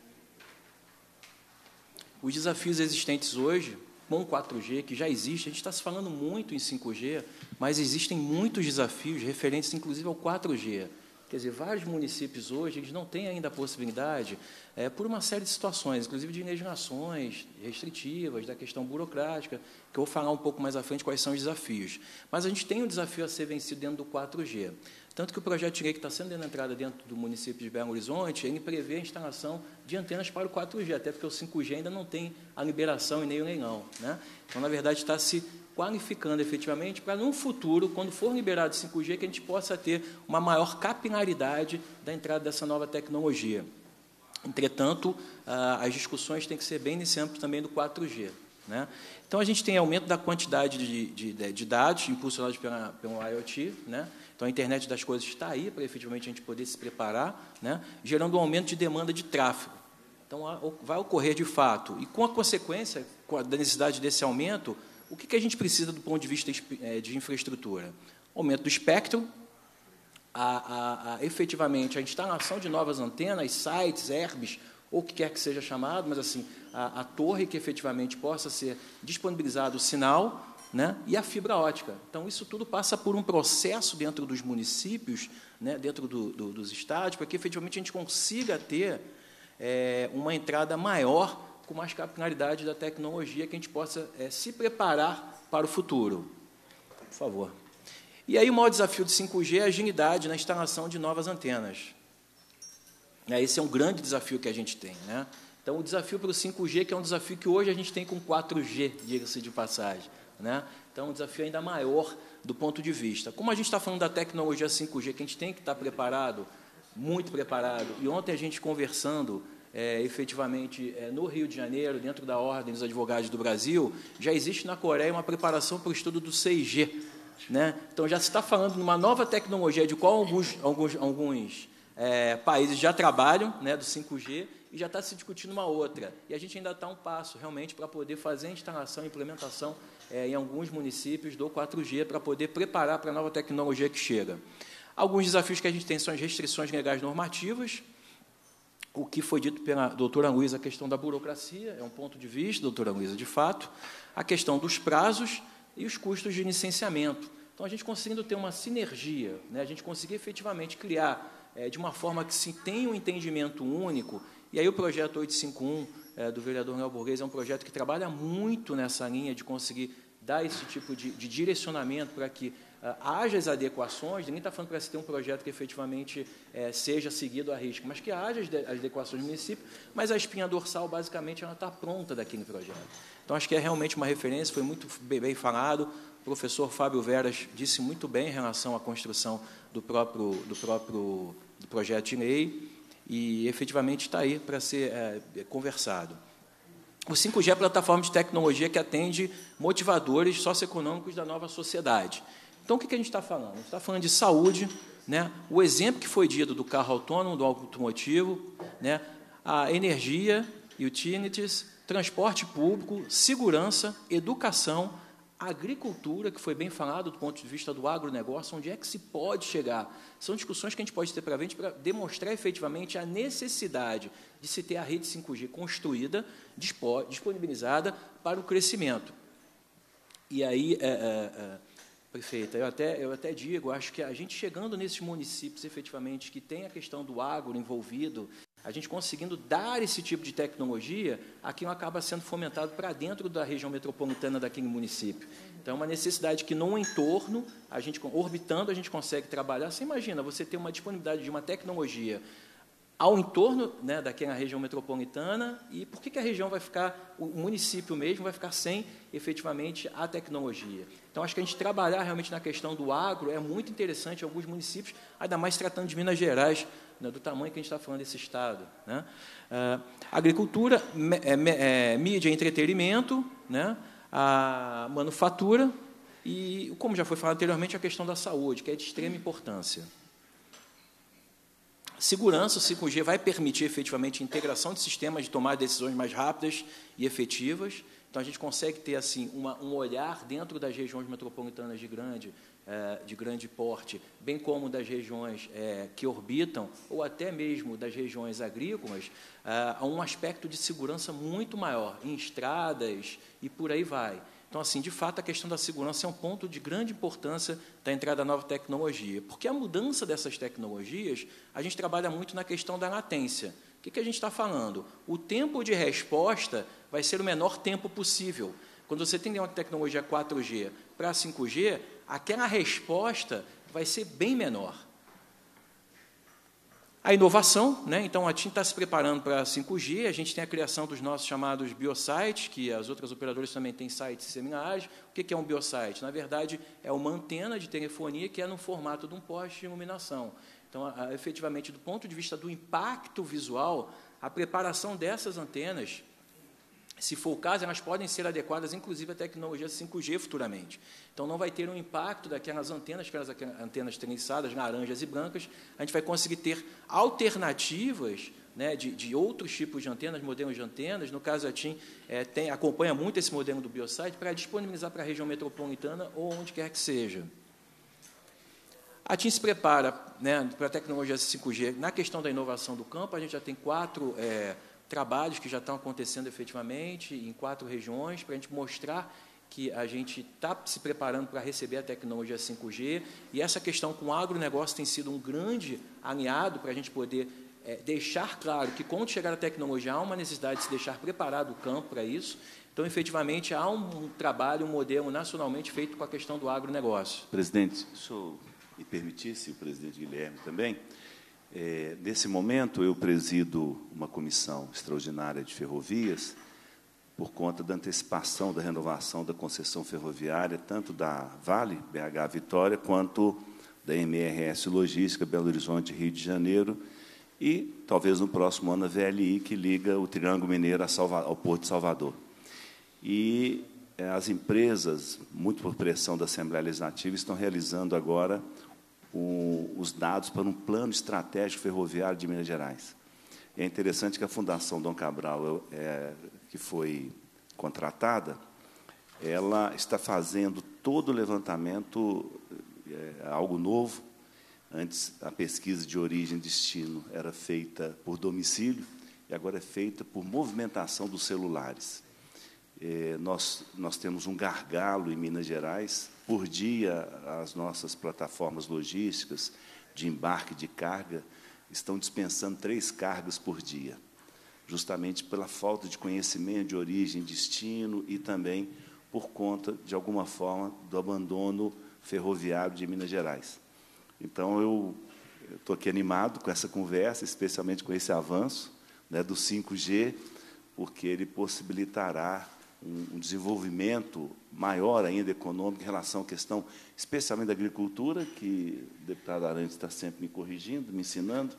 Os desafios existentes hoje, com quatro G, que já existe, a gente está se falando muito em cinco G, mas existem muitos desafios referentes, inclusive, ao quatro G. Quer dizer, vários municípios hoje eles não têm ainda a possibilidade, é, por uma série de situações, inclusive de legislações restritivas, da questão burocrática, que eu vou falar um pouco mais à frente quais são os desafios. Mas a gente tem um desafio a ser vencido dentro do quatro G. Tanto que o projeto de lei que está sendo entrada dentro do município de Belo Horizonte, ele prevê a instalação de antenas para o quatro G, até porque o cinco G ainda não tem a liberação e nem o leilão, né? Então, na verdade, está se qualificando efetivamente para, num futuro, quando for liberado o cinco G, que a gente possa ter uma maior capilaridade da entrada dessa nova tecnologia. Entretanto, as discussões têm que ser bem nesse âmbito também do quatro G, né? Então, a gente tem aumento da quantidade de, de, de dados impulsionados pela, pelo IoT, né? Então, a internet das coisas está aí para, efetivamente, a gente poder se preparar, né? Gerando um aumento de demanda de tráfego. Então, vai ocorrer de fato. E, com a consequência da necessidade desse aumento, o que a gente precisa do ponto de vista de infraestrutura? Aumento do espectro, a, a, a, efetivamente a instalação de novas antenas, sites, herbes, ou o que quer que seja chamado, mas assim, a, a torre que efetivamente possa ser disponibilizado o sinal, né, e a fibra ótica. Então, isso tudo passa por um processo dentro dos municípios, né, dentro do, do, dos estados, para que efetivamente a gente consiga ter é, uma entrada maior, com mais capilaridade da tecnologia, que a gente possa é, se preparar para o futuro. Por favor. E aí o maior desafio do cinco G é a agilidade na instalação de novas antenas. Esse é um grande desafio que a gente tem, né? Então, o desafio para o cinco G, que é um desafio que hoje a gente tem com quatro G, diga-se de passagem, né? Então, é um desafio ainda maior do ponto de vista. Como a gente está falando da tecnologia cinco G, que a gente tem que estar preparado, muito preparado, e ontem a gente conversando, é, efetivamente, é, no Rio de Janeiro, dentro da Ordem dos Advogados do Brasil, já existe na Coreia uma preparação para o estudo do seis G, né? Então, já se está falando de uma nova tecnologia, de qual alguns, alguns, alguns é, países já trabalham, né, do cinco G e já está se discutindo uma outra. E a gente ainda está um passo, realmente, para poder fazer a instalação e implementação é, em alguns municípios do quatro G, para poder preparar para a nova tecnologia que chega. Alguns desafios que a gente tem são as restrições legais normativas. O que foi dito pela doutora Luísa, a questão da burocracia, é um ponto de vista, doutora Luísa, de fato, a questão dos prazos e os custos de licenciamento. Então, a gente conseguindo ter uma sinergia, né, a gente conseguir efetivamente criar é, de uma forma que se tenha um entendimento único, e aí o projeto oitocentos e cinquenta e um é, do vereador Léo Borghese é um projeto que trabalha muito nessa linha de conseguir dar esse tipo de, de direcionamento para que uh, haja as adequações. Ninguém está falando para se ter um projeto que efetivamente é, seja seguido a risco, mas que haja as, de, as adequações do município, mas a espinha dorsal, basicamente, ela está pronta daquele projeto. Então, acho que é realmente uma referência, foi muito bem falado. O professor Fábio Veras disse muito bem em relação à construção do próprio, do próprio do projeto de lei, e efetivamente está aí para ser é, conversado. O cinco G é a plataforma de tecnologia que atende motivadores socioeconômicos da nova sociedade. Então, o que a gente está falando? A gente está falando de saúde, né? O exemplo que foi dito do carro autônomo, do automotivo, né? A energia, utilities, transporte público, segurança, educação, agricultura, que foi bem falado do ponto de vista do agronegócio, onde é que se pode chegar. São discussões que a gente pode ter para frente para demonstrar efetivamente a necessidade de se ter a rede cinco G construída, disponibilizada para o crescimento. E aí, é, é, é, prefeita, eu até, eu até digo, acho que a gente chegando nesses municípios, efetivamente, que tem a questão do agro envolvido, a gente conseguindo dar esse tipo de tecnologia, aquilo acaba sendo fomentado para dentro da região metropolitana daquele município. Então, é uma necessidade que, no entorno, a gente, orbitando, a gente consegue trabalhar. Você imagina, você ter uma disponibilidade de uma tecnologia ao entorno, né, daquela região metropolitana, e por que, que a região vai ficar, o município mesmo vai ficar sem, efetivamente, a tecnologia? Então, acho que a gente trabalhar realmente na questão do agro é muito interessante em alguns municípios, ainda mais tratando de Minas Gerais, né, do tamanho que a gente está falando desse estado. Né? Ah, agricultura, me, é, mídia e entretenimento, né, a manufatura e, como já foi falado anteriormente, a questão da saúde, que é de extrema importância. Segurança, o cinco G vai permitir efetivamente a integração de sistemas de tomar decisões mais rápidas e efetivas. Então, a gente consegue ter assim, uma, um olhar dentro das regiões metropolitanas de grande, eh, de grande porte, bem como das regiões eh, que orbitam, ou até mesmo das regiões agrícolas, eh, a um aspecto de segurança muito maior, em estradas e por aí vai. Então, assim, de fato, a questão da segurança é um ponto de grande importância da entrada da nova tecnologia, porque a mudança dessas tecnologias, a gente trabalha muito na questão da latência. O que, que a gente está falando? O tempo de resposta vai ser o menor tempo possível. Quando você tem uma tecnologia quatro G para cinco G, aquela resposta vai ser bem menor. A inovação, né? Então, a TIM está se preparando para cinco G, a gente tem a criação dos nossos chamados biosites, que as outras operadoras também têm sites similares. O que é um biosite? Na verdade, é uma antena de telefonia que é no formato de um poste de iluminação. Então, a, a, efetivamente, do ponto de vista do impacto visual, a preparação dessas antenas, se for o caso, elas podem ser adequadas, inclusive, à tecnologia cinco G futuramente. Então, não vai ter um impacto daquelas antenas, aquelas antenas trençadas, laranjas e brancas. A gente vai conseguir ter alternativas, né, de, de outros tipos de antenas, modelos de antenas. No caso, a TIM é, tem, acompanha muito esse modelo do biosite para disponibilizar para a região metropolitana ou onde quer que seja. A TIM se prepara, né, para a tecnologia cinco G. Na questão da inovação do campo, a gente já tem quatro é, trabalhos que já estão acontecendo efetivamente em quatro regiões, para a gente mostrar que a gente está se preparando para receber a tecnologia cinco G, e essa questão com o agronegócio tem sido um grande aliado para a gente poder é, deixar claro que, quando chegar a tecnologia, há uma necessidade de se deixar preparado o campo para isso. Então, efetivamente, há um, um trabalho, um modelo nacionalmente feito com a questão do agronegócio. Presidente, se o senhor me permitisse, o presidente Guilherme também, é, nesse momento eu presido uma comissão extraordinária de ferrovias, por conta da antecipação da renovação da concessão ferroviária, tanto da Vale, B H Vitória, quanto da M R S Logística, Belo Horizonte, Rio de Janeiro, e, talvez, no próximo ano, a V L I, que liga o Triângulo Mineiro ao Porto de Salvador. E as empresas, muito por pressão da Assembleia Legislativa, estão realizando agora o, os dados para um plano estratégico ferroviário de Minas Gerais. É interessante que a Fundação Dom Cabral, é, que foi contratada, ela está fazendo todo o levantamento, é, algo novo. Antes, a pesquisa de origem e destino era feita por domicílio, e agora é feita por movimentação dos celulares. É, nós, nós temos um gargalo em Minas Gerais. Por dia, as nossas plataformas logísticas de embarque de carga estão dispensando três cargas por dia, justamente pela falta de conhecimento de origem e destino e também por conta, de alguma forma, do abandono ferroviário de Minas Gerais. Então, eu estou aqui animado com essa conversa, especialmente com esse avanço, né, do cinco G, porque ele possibilitará um, um desenvolvimento maior ainda econômico em relação à questão, especialmente da agricultura, que o deputado Arantes está sempre me corrigindo, me ensinando,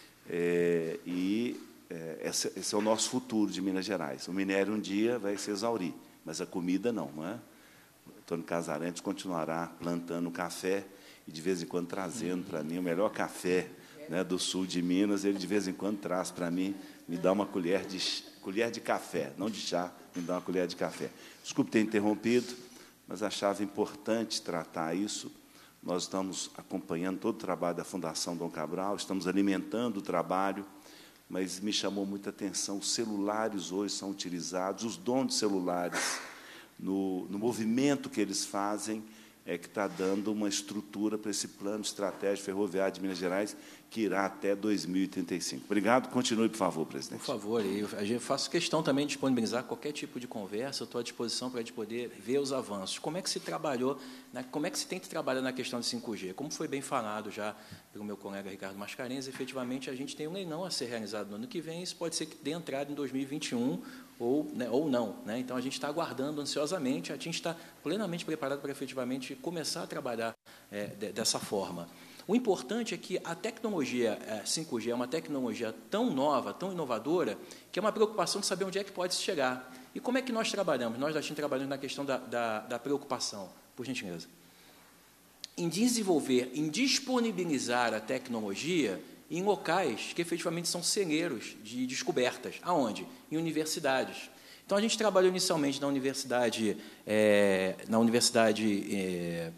é, e é, esse, esse é o nosso futuro de Minas Gerais. O minério um dia vai se exaurir, mas a comida não, não é? O Antônio Carlos Arantes continuará plantando café e, de vez em quando, trazendo para mim o melhor café, né, do sul de Minas. Ele, de vez em quando, traz para mim, me dá uma colher de, colher de café, não de chá, me dá uma colher de café. Desculpe ter interrompido, mas achava importante tratar isso. Nós estamos acompanhando todo o trabalho da Fundação Dom Cabral, estamos alimentando o trabalho, mas me chamou muita atenção, os celulares hoje são utilizados, os donos de celulares, no, no movimento que eles fazem, é que está dando uma estrutura para esse plano estratégico ferroviário de Minas Gerais, que irá até dois mil e trinta e cinco. Obrigado. Continue, por favor, presidente. Por favor. Eu faço questão também de disponibilizar qualquer tipo de conversa. Eu estou à disposição para a gente poder ver os avanços. Como é que se trabalhou, né, como é que se tem que trabalhar na questão de cinco G? Como foi bem falado já pelo meu colega Ricardo Mascarenhas, efetivamente, a gente tem um leilão a ser realizado no ano que vem. Isso pode ser que dê entrada em dois mil e vinte e um, ou, né, ou não. Né? Então, a gente está aguardando ansiosamente, a gente está plenamente preparado para, efetivamente, começar a trabalhar é, de, dessa forma. O importante é que a tecnologia é, cinco G é uma tecnologia tão nova, tão inovadora, que é uma preocupação de saber onde é que pode se chegar. E como é que nós trabalhamos? Nós, da TIM, trabalhamos na questão da, da, da preocupação, por gentileza. Em desenvolver, em disponibilizar a tecnologia em locais que efetivamente são celeiros de descobertas. Aonde? Em universidades. Então, a gente trabalhou inicialmente na Universidade, é, na universidade é,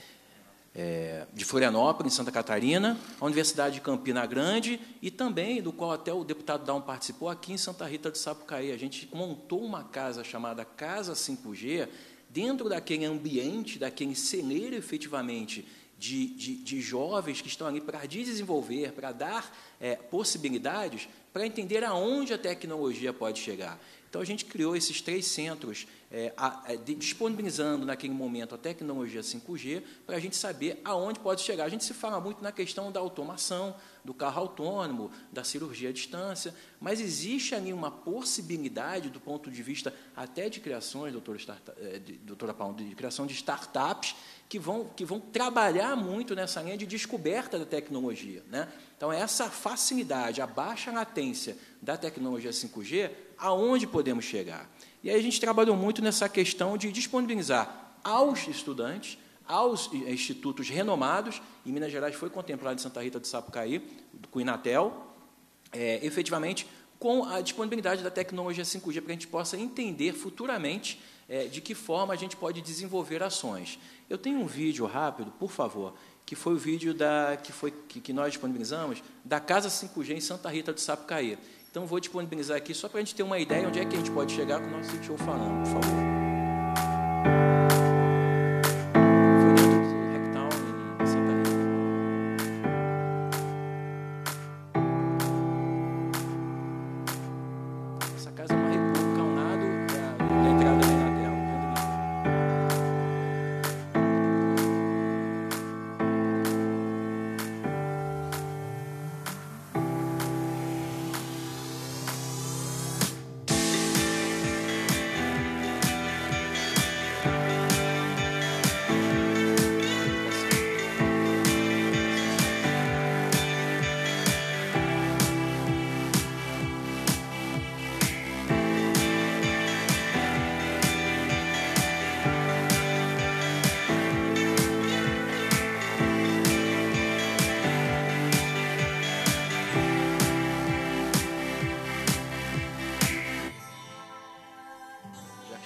é, de Florianópolis, em Santa Catarina, a Universidade de Campina Grande e também, do qual até o deputado Dalmo participou, aqui em Santa Rita do Sapucaí. A gente montou uma casa chamada Casa cinco G, dentro daquele ambiente, daquele celeiro, efetivamente, de, de, de jovens que estão ali para desenvolver, para dar é, possibilidades, para entender aonde a tecnologia pode chegar. Então, a gente criou esses três centros, é, a, a, de, disponibilizando, naquele momento, a tecnologia cinco G, para a gente saber aonde pode chegar. A gente se fala muito na questão da automação, do carro autônomo, da cirurgia à distância, mas existe ali uma possibilidade, do ponto de vista até de criações, doutora, doutora Paulo, de criação de startups, que vão, que vão trabalhar muito nessa linha de descoberta da tecnologia. Né? Então, essa facilidade, a baixa latência da tecnologia cinco G, aonde podemos chegar? E aí a gente trabalhou muito nessa questão de disponibilizar aos estudantes, aos institutos renomados, em Minas Gerais foi contemplado em Santa Rita do Sapucaí, com o Inatel, é, efetivamente, com a disponibilidade da tecnologia cinco G, para que a gente possa entender futuramente é, de que forma a gente pode desenvolver ações. Eu tenho um vídeo rápido, por favor, que foi o vídeo da, que, foi, que, que nós disponibilizamos da Casa cinco G em Santa Rita do Sapucaí. Então, vou disponibilizar aqui só para a gente ter uma ideia onde é que a gente pode chegar com o nosso C T O falando, por favor.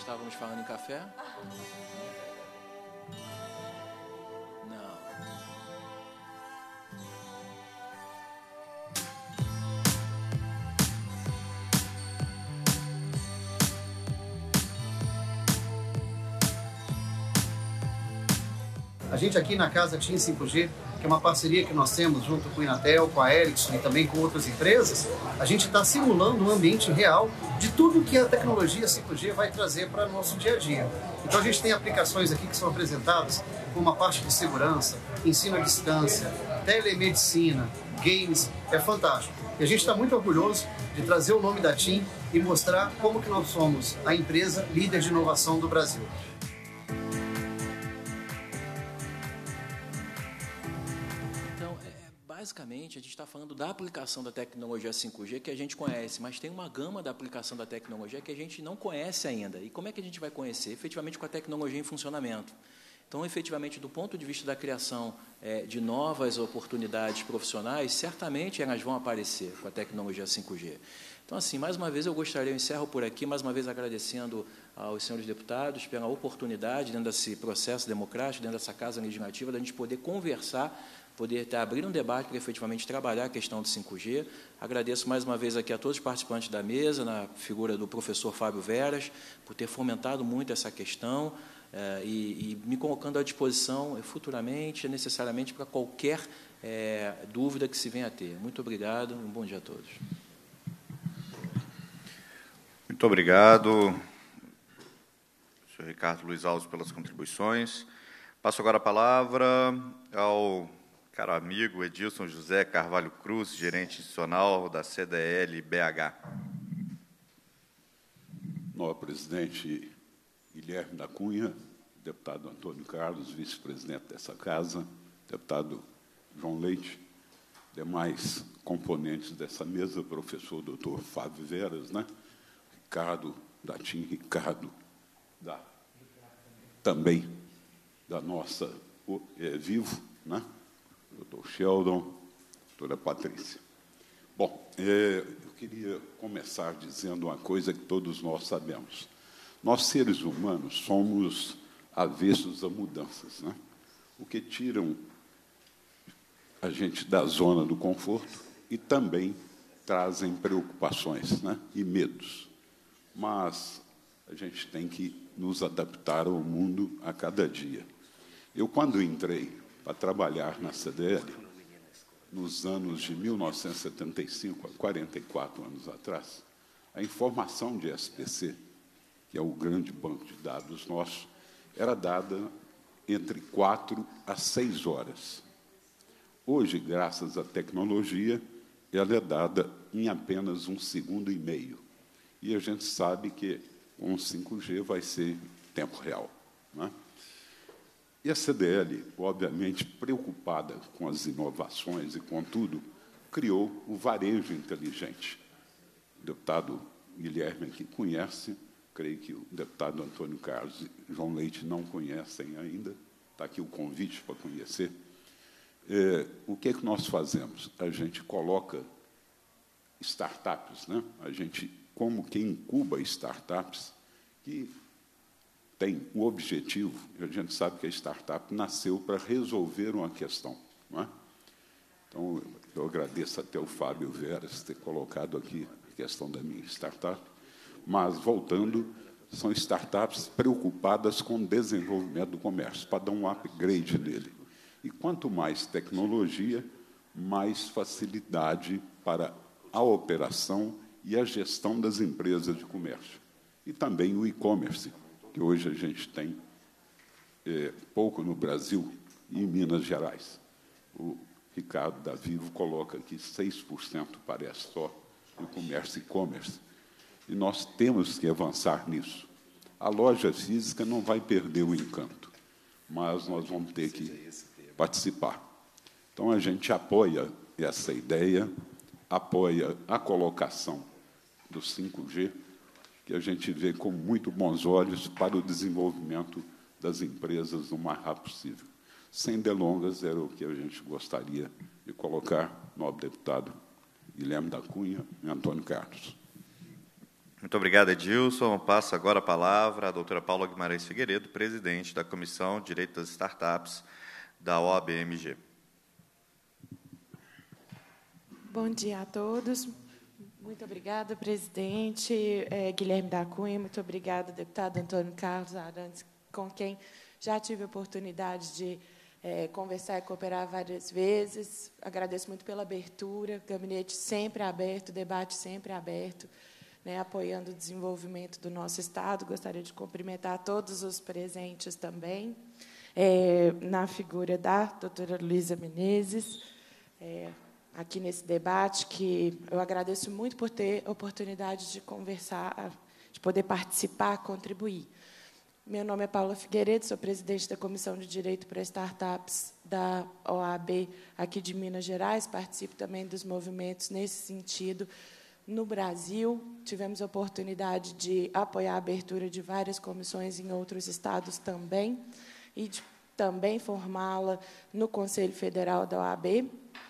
estávamos falando em café? Não. A gente aqui na Casa TIM cinco G, que é uma parceria que nós temos junto com o Inatel, com a Ericsson e também com outras empresas, a gente está simulando um ambiente real de tudo que a tecnologia cinco G vai trazer para o nosso dia a dia. Então a gente tem aplicações aqui que são apresentadas com uma parte de segurança, ensino à distância, telemedicina, games, é fantástico. E a gente está muito orgulhoso de trazer o nome da TIM e mostrar como que nós somos a empresa líder de inovação do Brasil. Basicamente, a gente está falando da aplicação da tecnologia cinco G que a gente conhece, mas tem uma gama da aplicação da tecnologia que a gente não conhece ainda. E como é que a gente vai conhecer? Efetivamente com a tecnologia em funcionamento. Então, efetivamente, do ponto de vista da criação é, de novas oportunidades profissionais, certamente elas vão aparecer com a tecnologia cinco G. Então, assim, mais uma vez eu gostaria, eu encerro por aqui, mais uma vez agradecendo aos senhores deputados pela oportunidade, dentro desse processo democrático, dentro dessa Casa Legislativa, da gente poder conversar, poder ter, abrir um debate para efetivamente trabalhar a questão do cinco G. Agradeço mais uma vez aqui a todos os participantes da mesa, na figura do professor Fábio Veras, por ter fomentado muito essa questão eh, e, e me colocando à disposição eh, futuramente, necessariamente, para qualquer eh, dúvida que se venha a ter. Muito obrigado, um bom dia a todos. Muito obrigado, senhor Ricardo Luiz Alves, pelas contribuições. Passo agora a palavra ao caro amigo Edilson José Carvalho Cruz, gerente institucional da C D L B H. Nobre presidente Guilherme da Cunha, deputado Antônio Carlos, vice-presidente dessa casa, deputado João Leite, demais componentes dessa mesa, professor doutor Fábio Veras, né? Ricardo da TIM, Ricardo da, também da nossa é, Vivo, né? Doutor Sheldon, doutora Patrícia. Bom, é, eu queria começar dizendo uma coisa que todos nós sabemos. Nós, seres humanos, somos avessos a mudanças, né? O que tiram a gente da zona do conforto e também trazem preocupações, né? E medos. Mas a gente tem que nos adaptar ao mundo a cada dia. Eu, quando entrei para trabalhar na C D L, nos anos de mil novecentos e setenta e cinco, há quarenta e quatro anos atrás, a informação de S P C, que é o grande banco de dados nosso, era dada entre quatro a seis horas. Hoje, graças à tecnologia, ela é dada em apenas um segundo e meio. E a gente sabe que com o cinco G vai ser tempo real, né? E a C D L, obviamente, preocupada com as inovações e com tudo, criou o varejo inteligente. O deputado Guilherme aqui conhece, creio que o deputado Antônio Carlos e João Leite não conhecem ainda, está aqui o convite para conhecer. É, o que é que nós fazemos? A gente coloca startups, né? A gente, como que incuba startups que tem um objetivo, e a gente sabe que a startup nasceu para resolver uma questão, não é? Então, eu agradeço até o Fábio Veras ter colocado aqui a questão da minha startup, mas, voltando, são startups preocupadas com o desenvolvimento do comércio, para dar um upgrade nele. E quanto mais tecnologia, mais facilidade para a operação e a gestão das empresas de comércio. E também o e-commerce, que hoje a gente tem é, pouco no Brasil e em Minas Gerais. O Ricardo da Vivo coloca aqui seis por cento, parece só, no comércio e-commerce. E nós temos que avançar nisso. A loja física não vai perder o encanto, mas nós vamos ter que participar. Então, a gente apoia essa ideia, apoia a colocação do cinco G, que a gente vê com muito bons olhos para o desenvolvimento das empresas o mais rápido possível. Sem delongas, era o que a gente gostaria de colocar, nobre deputado Guilherme da Cunha e Antônio Carlos. Muito obrigado, Edilson. Passo agora a palavra à doutora Paula Guimarães Figueiredo, presidente da Comissão de Direito das Startups da O A B M G. Bom dia a todos. Muito obrigada, presidente é, Guilherme da Cunha. Muito obrigada, deputado Antônio Carlos Arantes, com quem já tive a oportunidade de é, conversar e cooperar várias vezes. Agradeço muito pela abertura, gabinete sempre aberto, debate sempre aberto, né, apoiando o desenvolvimento do nosso Estado. Gostaria de cumprimentar todos os presentes também, é, na figura da doutora Luísa Menezes, é, aqui nesse debate, que eu agradeço muito por ter a oportunidade de conversar, de poder participar, contribuir. Meu nome é Paula Figueiredo, sou presidente da Comissão de Direito para Startups da O A B aqui de Minas Gerais, participo também dos movimentos nesse sentido no Brasil. Tivemos a oportunidade de apoiar a abertura de várias comissões em outros estados também, e de também formá-la no Conselho Federal da O A B.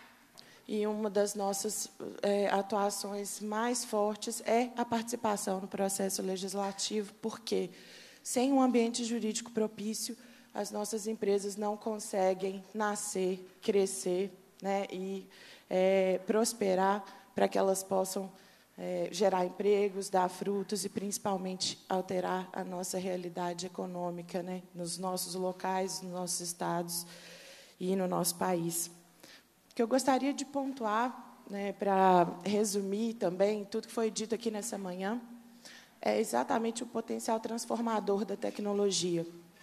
E uma das nossas é, atuações mais fortes é a participação no processo legislativo, porque, sem um ambiente jurídico propício, as nossas empresas não conseguem nascer, crescer, né, e é, prosperar para que elas possam é, gerar empregos, dar frutos e, principalmente, alterar a nossa realidade econômica, né, nos nossos locais, nos nossos estados e no nosso país. O que eu gostaria de pontuar, né, para resumir também tudo que foi dito aqui nessa manhã, é exatamente o potencial transformador da tecnologia.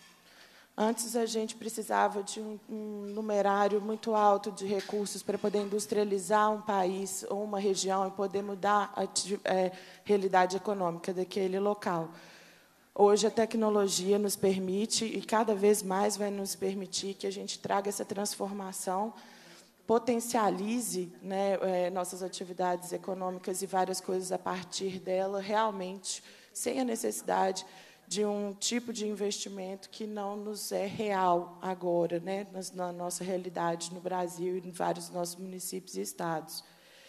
Antes, a gente precisava de um, um numerário muito alto de recursos para poder industrializar um país ou uma região e poder mudar a é, realidade econômica daquele local. Hoje, a tecnologia nos permite, e cada vez mais vai nos permitir, que a gente traga essa transformação, potencialize, né, é, nossas atividades econômicas e várias coisas a partir dela, realmente, sem a necessidade de um tipo de investimento que não nos é real agora, né, na nossa realidade no Brasil e em vários dos nossos municípios e estados.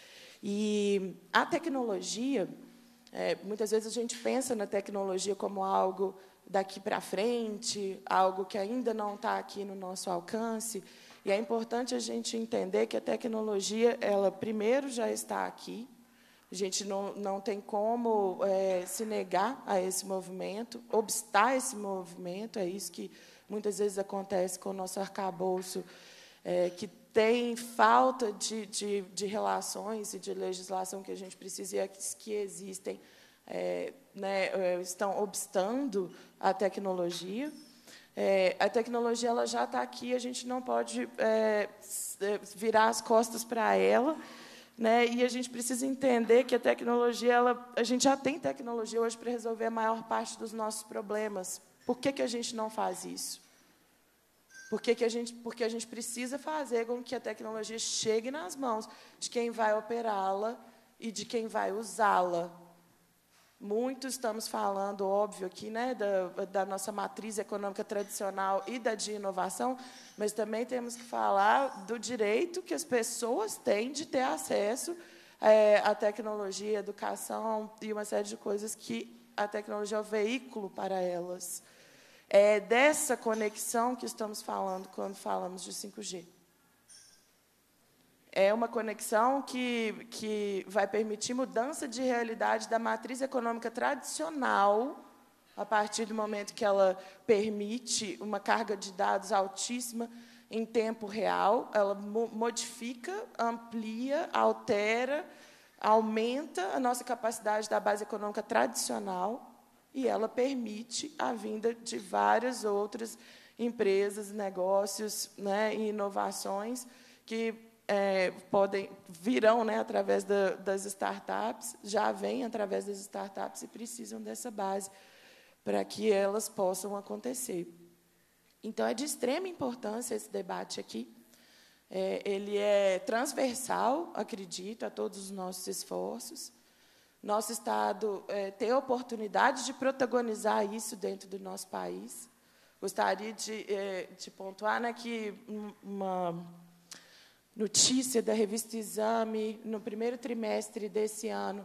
E a tecnologia, é, muitas vezes a gente pensa na tecnologia como algo daqui para frente, algo que ainda não está aqui no nosso alcance. E é importante a gente entender que a tecnologia, ela primeiro já está aqui, a gente não, não tem como é, se negar a esse movimento, obstar esse movimento, é isso que muitas vezes acontece com o nosso arcabouço, é, que tem falta de, de, de relações e de legislação que a gente precisa e que existem, é, né, estão obstando a tecnologia. É, a tecnologia ela já está aqui, a gente não pode é, virar as costas para ela, né? E a gente precisa entender que a tecnologia, ela, a gente já tem tecnologia hoje para resolver a maior parte dos nossos problemas. Por que, que a gente não faz isso? Por que, que a gente, porque a gente precisa fazer com que a tecnologia chegue nas mãos de quem vai operá-la e de quem vai usá-la. Muito estamos falando, óbvio, aqui, né, da, da nossa matriz econômica tradicional e da de inovação, mas também temos que falar do direito que as pessoas têm de ter acesso é, à tecnologia, à educação e uma série de coisas que a tecnologia é o veículo para elas. É dessa conexão que estamos falando quando falamos de cinco G. É uma conexão que, que vai permitir mudança de realidade da matriz econômica tradicional, a partir do momento que ela permite uma carga de dados altíssima em tempo real, ela modifica, amplia, altera, aumenta a nossa capacidade da base econômica tradicional e ela permite a vinda de várias outras empresas, negócios, né, e inovações que É, podem, virão, né, através da, das startups, já vêm através das startups e precisam dessa base para que elas possam acontecer. Então, é de extrema importância esse debate aqui. É, ele é transversal, acredito, a todos os nossos esforços. Nosso Estado é, tem a oportunidade de protagonizar isso dentro do nosso país. Gostaria de, é, de pontuar, né, que uma notícia da revista Exame, no primeiro trimestre desse ano,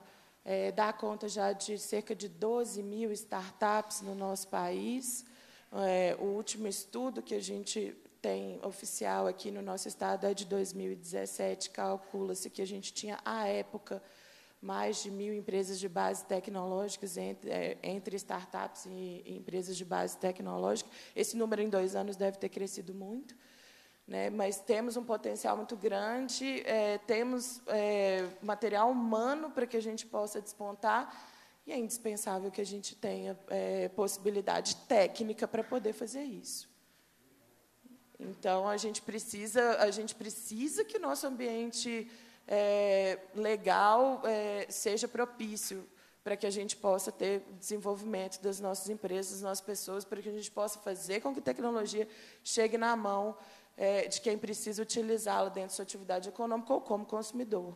é, dá conta já de cerca de doze mil startups no nosso país. É, o último estudo que a gente tem oficial aqui no nosso estado é de dois mil e dezessete, calcula-se que a gente tinha, à época, mais de mil empresas de base tecnológicas, entre, é, entre startups e, e empresas de base tecnológica. Esse número, em dois anos, deve ter crescido muito, né? Mas temos um potencial muito grande, é, temos é, material humano para que a gente possa despontar, e é indispensável que a gente tenha é, possibilidade técnica para poder fazer isso. Então, a gente precisa, a gente precisa que o nosso ambiente é, legal é, seja propício para que a gente possa ter desenvolvimento das nossas empresas, das nossas pessoas, para que a gente possa fazer com que a tecnologia chegue na mão é, de quem precisa utilizá-la dentro da sua atividade econômica ou como consumidor.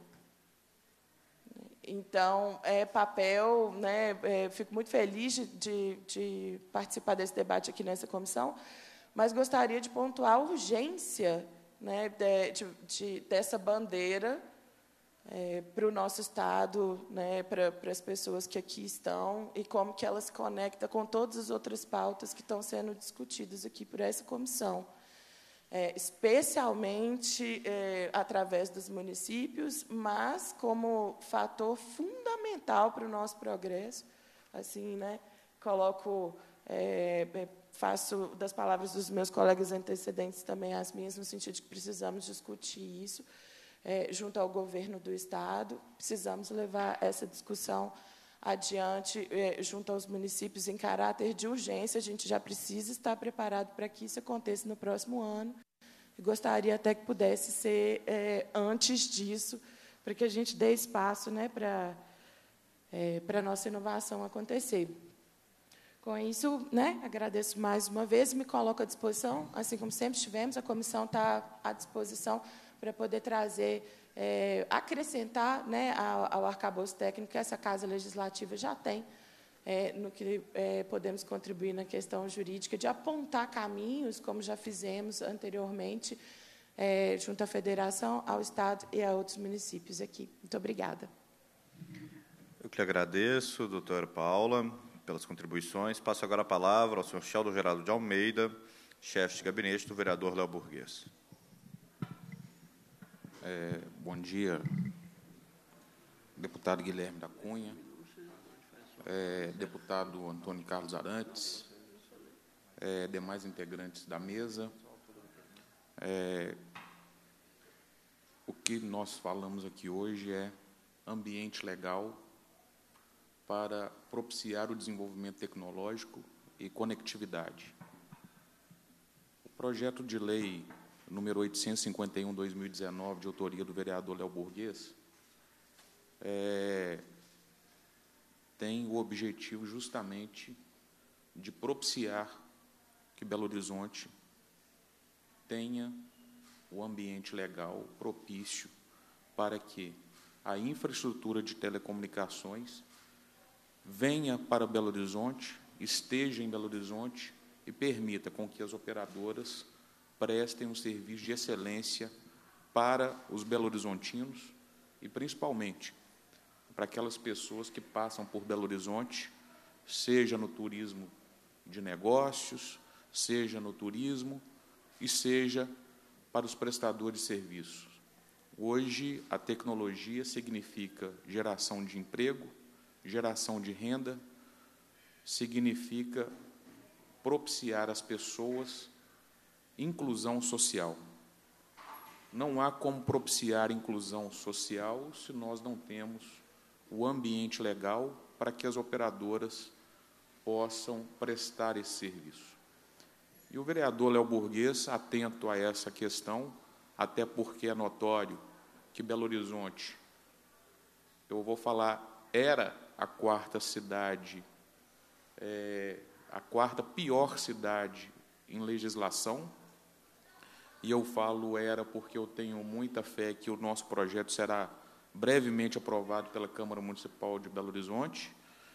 Então, é papel, né, é, fico muito feliz de, de, de participar desse debate aqui nessa comissão, mas gostaria de pontuar a urgência, né, de, de, de, dessa bandeira é, para o nosso Estado, né, para, para as pessoas que aqui estão, e como que ela se conecta com todas as outras pautas que estão sendo discutidas aqui por essa comissão. É, especialmente é, através dos municípios, mas como fator fundamental para o nosso progresso. Assim, né, coloco, é, faço das palavras dos meus colegas antecedentes também as minhas, no sentido de que precisamos discutir isso é, junto ao governo do Estado, precisamos levar essa discussão adiante é, junto aos municípios em caráter de urgência. A gente já precisa estar preparado para que isso aconteça no próximo ano. E gostaria até que pudesse ser é, antes disso, para que a gente dê espaço, né, para é, para a nossa inovação acontecer. Com isso, né, agradeço mais uma vez e me coloco à disposição, assim como sempre estivemos, a comissão está à disposição para poder trazer, é, acrescentar, né, ao, ao arcabouço técnico que essa Casa Legislativa já tem, é, no que é, podemos contribuir na questão jurídica, de apontar caminhos, como já fizemos anteriormente, é, junto à Federação, ao Estado e a outros municípios aqui. Muito obrigada. Eu que lhe agradeço, doutora Paula, pelas contribuições. Passo agora a palavra ao senhor Sheldon Geraldo de Almeida, chefe de gabinete do vereador Léo Burguês. É, bom dia, deputado Guilherme da Cunha, é, deputado Antônio Carlos Arantes, é, demais integrantes da mesa. É, o que nós falamos aqui hoje é ambiente legal para propiciar o desenvolvimento tecnológico e conectividade. O projeto de lei número oitocentos e cinquenta e um, dois mil e dezenove, de autoria do vereador Léo Burguês, é, tem o objetivo justamente de propiciar que Belo Horizonte tenha o ambiente legal propício para que a infraestrutura de telecomunicações venha para Belo Horizonte, esteja em Belo Horizonte e permita com que as operadoras prestem um serviço de excelência para os belo-horizontinos e, principalmente, para aquelas pessoas que passam por Belo Horizonte, seja no turismo de negócios, seja no turismo e seja para os prestadores de serviços. Hoje, a tecnologia significa geração de emprego, geração de renda, significa propiciar às pessoas inclusão social. Não há como propiciar inclusão social se nós não temos o ambiente legal para que as operadoras possam prestar esse serviço. E o vereador Léo Burguês, atento a essa questão, até porque é notório que Belo Horizonte, eu vou falar, era a quarta cidade, é, a quarta pior cidade em legislação, e eu falo era porque eu tenho muita fé que o nosso projeto será brevemente aprovado pela Câmara Municipal de Belo Horizonte.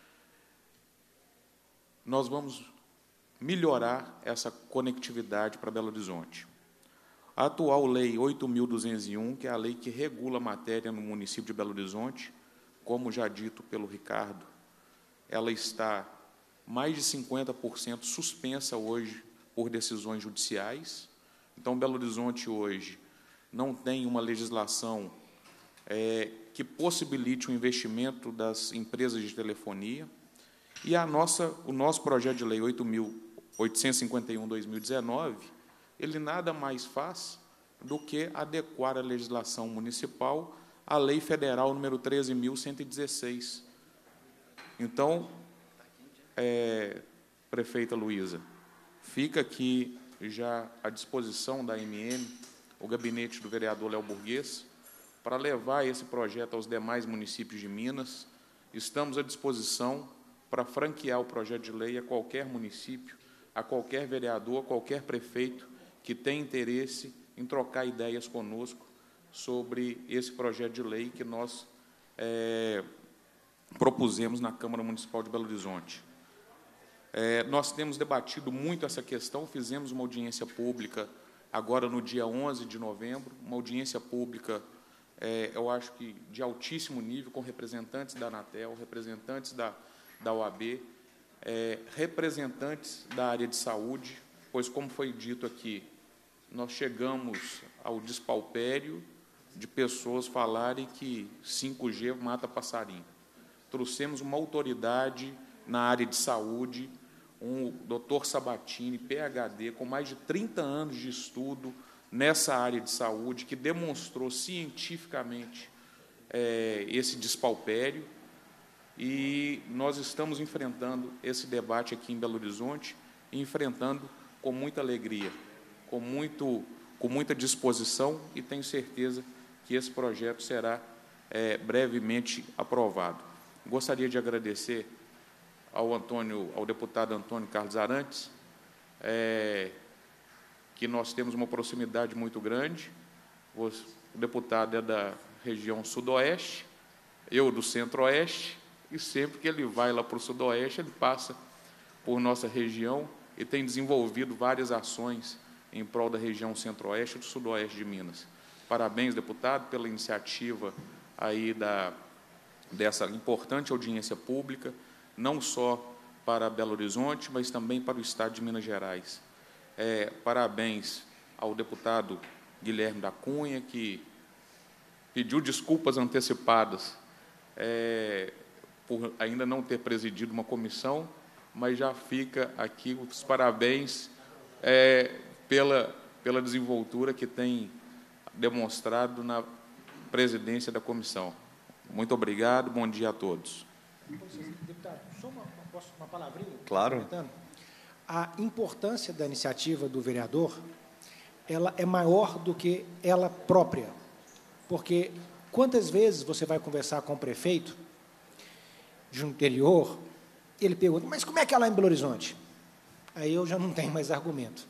Nós vamos melhorar essa conectividade para Belo Horizonte. A atual Lei oito mil duzentos e um, que é a lei que regula a matéria no município de Belo Horizonte, como já dito pelo Ricardo, ela está mais de cinquenta por cento suspensa hoje por decisões judiciais. Então, Belo Horizonte hoje não tem uma legislação é, que possibilite o investimento das empresas de telefonia. E a nossa, o nosso projeto de lei oito mil oitocentos e cinquenta e um barra dois mil e dezenove, ele nada mais faz do que adequar a legislação municipal à Lei Federal número treze mil cento e dezesseis. Então, é, prefeita Luísa, fica aqui já à disposição da M M, o gabinete do vereador Léo Burguês, para levar esse projeto aos demais municípios de Minas. Estamos à disposição para franquear o projeto de lei a qualquer município, a qualquer vereador, a qualquer prefeito que tenha interesse em trocar ideias conosco sobre esse projeto de lei que nós é, propusemos na Câmara Municipal de Belo Horizonte. É, nós temos debatido muito essa questão, fizemos uma audiência pública agora no dia onze de novembro, uma audiência pública, é, eu acho que de altíssimo nível, com representantes da Anatel, representantes da, da O A B, é, representantes da área de saúde, pois, como foi dito aqui, nós chegamos ao despauperio de pessoas falarem que cinco G mata passarinho. Trouxemos uma autoridade na área de saúde, um doutor Sabatini, P H D, com mais de trinta anos de estudo nessa área de saúde, que demonstrou cientificamente é, esse despauperio, e nós estamos enfrentando esse debate aqui em Belo Horizonte, enfrentando com muita alegria, com, muito, com muita disposição, e tenho certeza que esse projeto será é, brevemente aprovado. Gostaria de agradecer ao, Antônio, ao deputado Antônio Carlos Arantes, é, que nós temos uma proximidade muito grande. O deputado é da região sudoeste, eu do centro-oeste, e sempre que ele vai lá para o sudoeste, ele passa por nossa região e tem desenvolvido várias ações em prol da região centro-oeste e do sudoeste de Minas. Parabéns, deputado, pela iniciativa aí da, dessa importante audiência pública, não só para Belo Horizonte, mas também para o Estado de Minas Gerais. É, parabéns ao deputado Guilherme da Cunha, que pediu desculpas antecipadas é, por ainda não ter presidido uma comissão, mas já fica aqui os parabéns é, pela, pela desenvoltura que tem demonstrado na presidência da comissão. Muito obrigado, bom dia a todos. Deputado, só uma, uma palavrinha? Claro. A importância da iniciativa do vereador, ela é maior do que ela própria, porque quantas vezes você vai conversar com o prefeito de um interior, ele pergunta, mas como é que é lá em Belo Horizonte? Aí eu já não tenho mais argumento.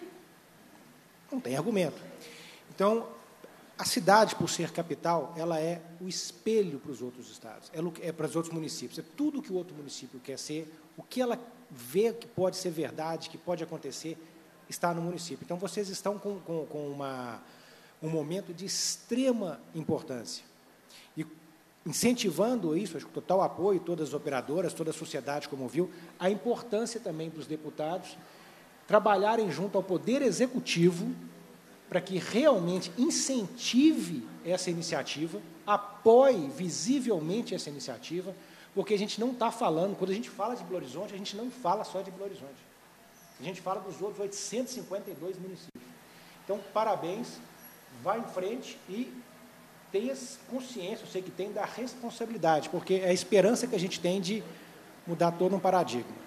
Não tem argumento. Então, a cidade, por ser capital, ela é o espelho para os outros estados, é para os outros municípios. É tudo que o outro município quer ser, o que ela vê que pode ser verdade, que pode acontecer, está no município. Então, vocês estão com, com, com uma, um momento de extrema importância. E incentivando isso, acho que total apoio, todas as operadoras, toda a sociedade, como viu, a importância também dos deputados trabalharem junto ao Poder Executivo para que realmente incentive essa iniciativa, apoie visivelmente essa iniciativa, porque a gente não está falando, quando a gente fala de Belo Horizonte, a gente não fala só de Belo Horizonte. A gente fala dos outros oitocentos e cinquenta e dois municípios. Então, parabéns, vá em frente e tenha consciência, eu sei que tem, da responsabilidade, porque é a esperança que a gente tem de mudar todo um paradigma.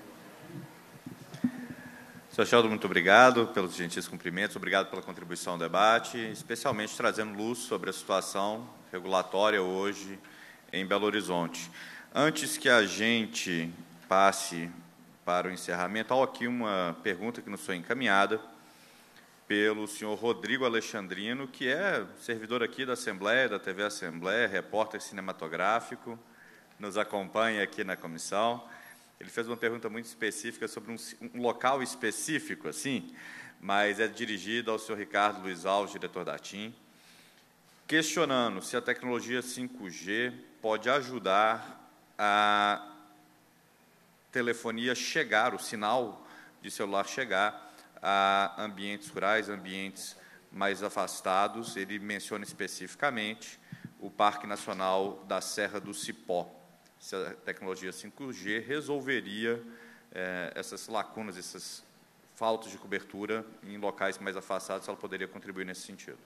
Senhor Sheldon, muito obrigado pelos gentis cumprimentos, obrigado pela contribuição ao debate, especialmente trazendo luz sobre a situação regulatória hoje em Belo Horizonte. Antes que a gente passe para o encerramento, há aqui uma pergunta que nos foi encaminhada pelo senhor Rodrigo Alexandrino, que é servidor aqui da Assembleia, da T V Assembleia, repórter cinematográfico, nos acompanha aqui na comissão. Ele fez uma pergunta muito específica sobre um, um local específico, assim, mas é dirigida ao senhor Ricardo Luiz Alves, diretor da TIM, questionando se a tecnologia cinco G pode ajudar a telefonia chegar, o sinal de celular chegar a ambientes rurais, ambientes mais afastados. Ele menciona especificamente o Parque Nacional da Serra do Cipó. Essa tecnologia cinco G resolveria eh, essas lacunas, essas faltas de cobertura em locais mais afastados, ela poderia contribuir nesse sentido.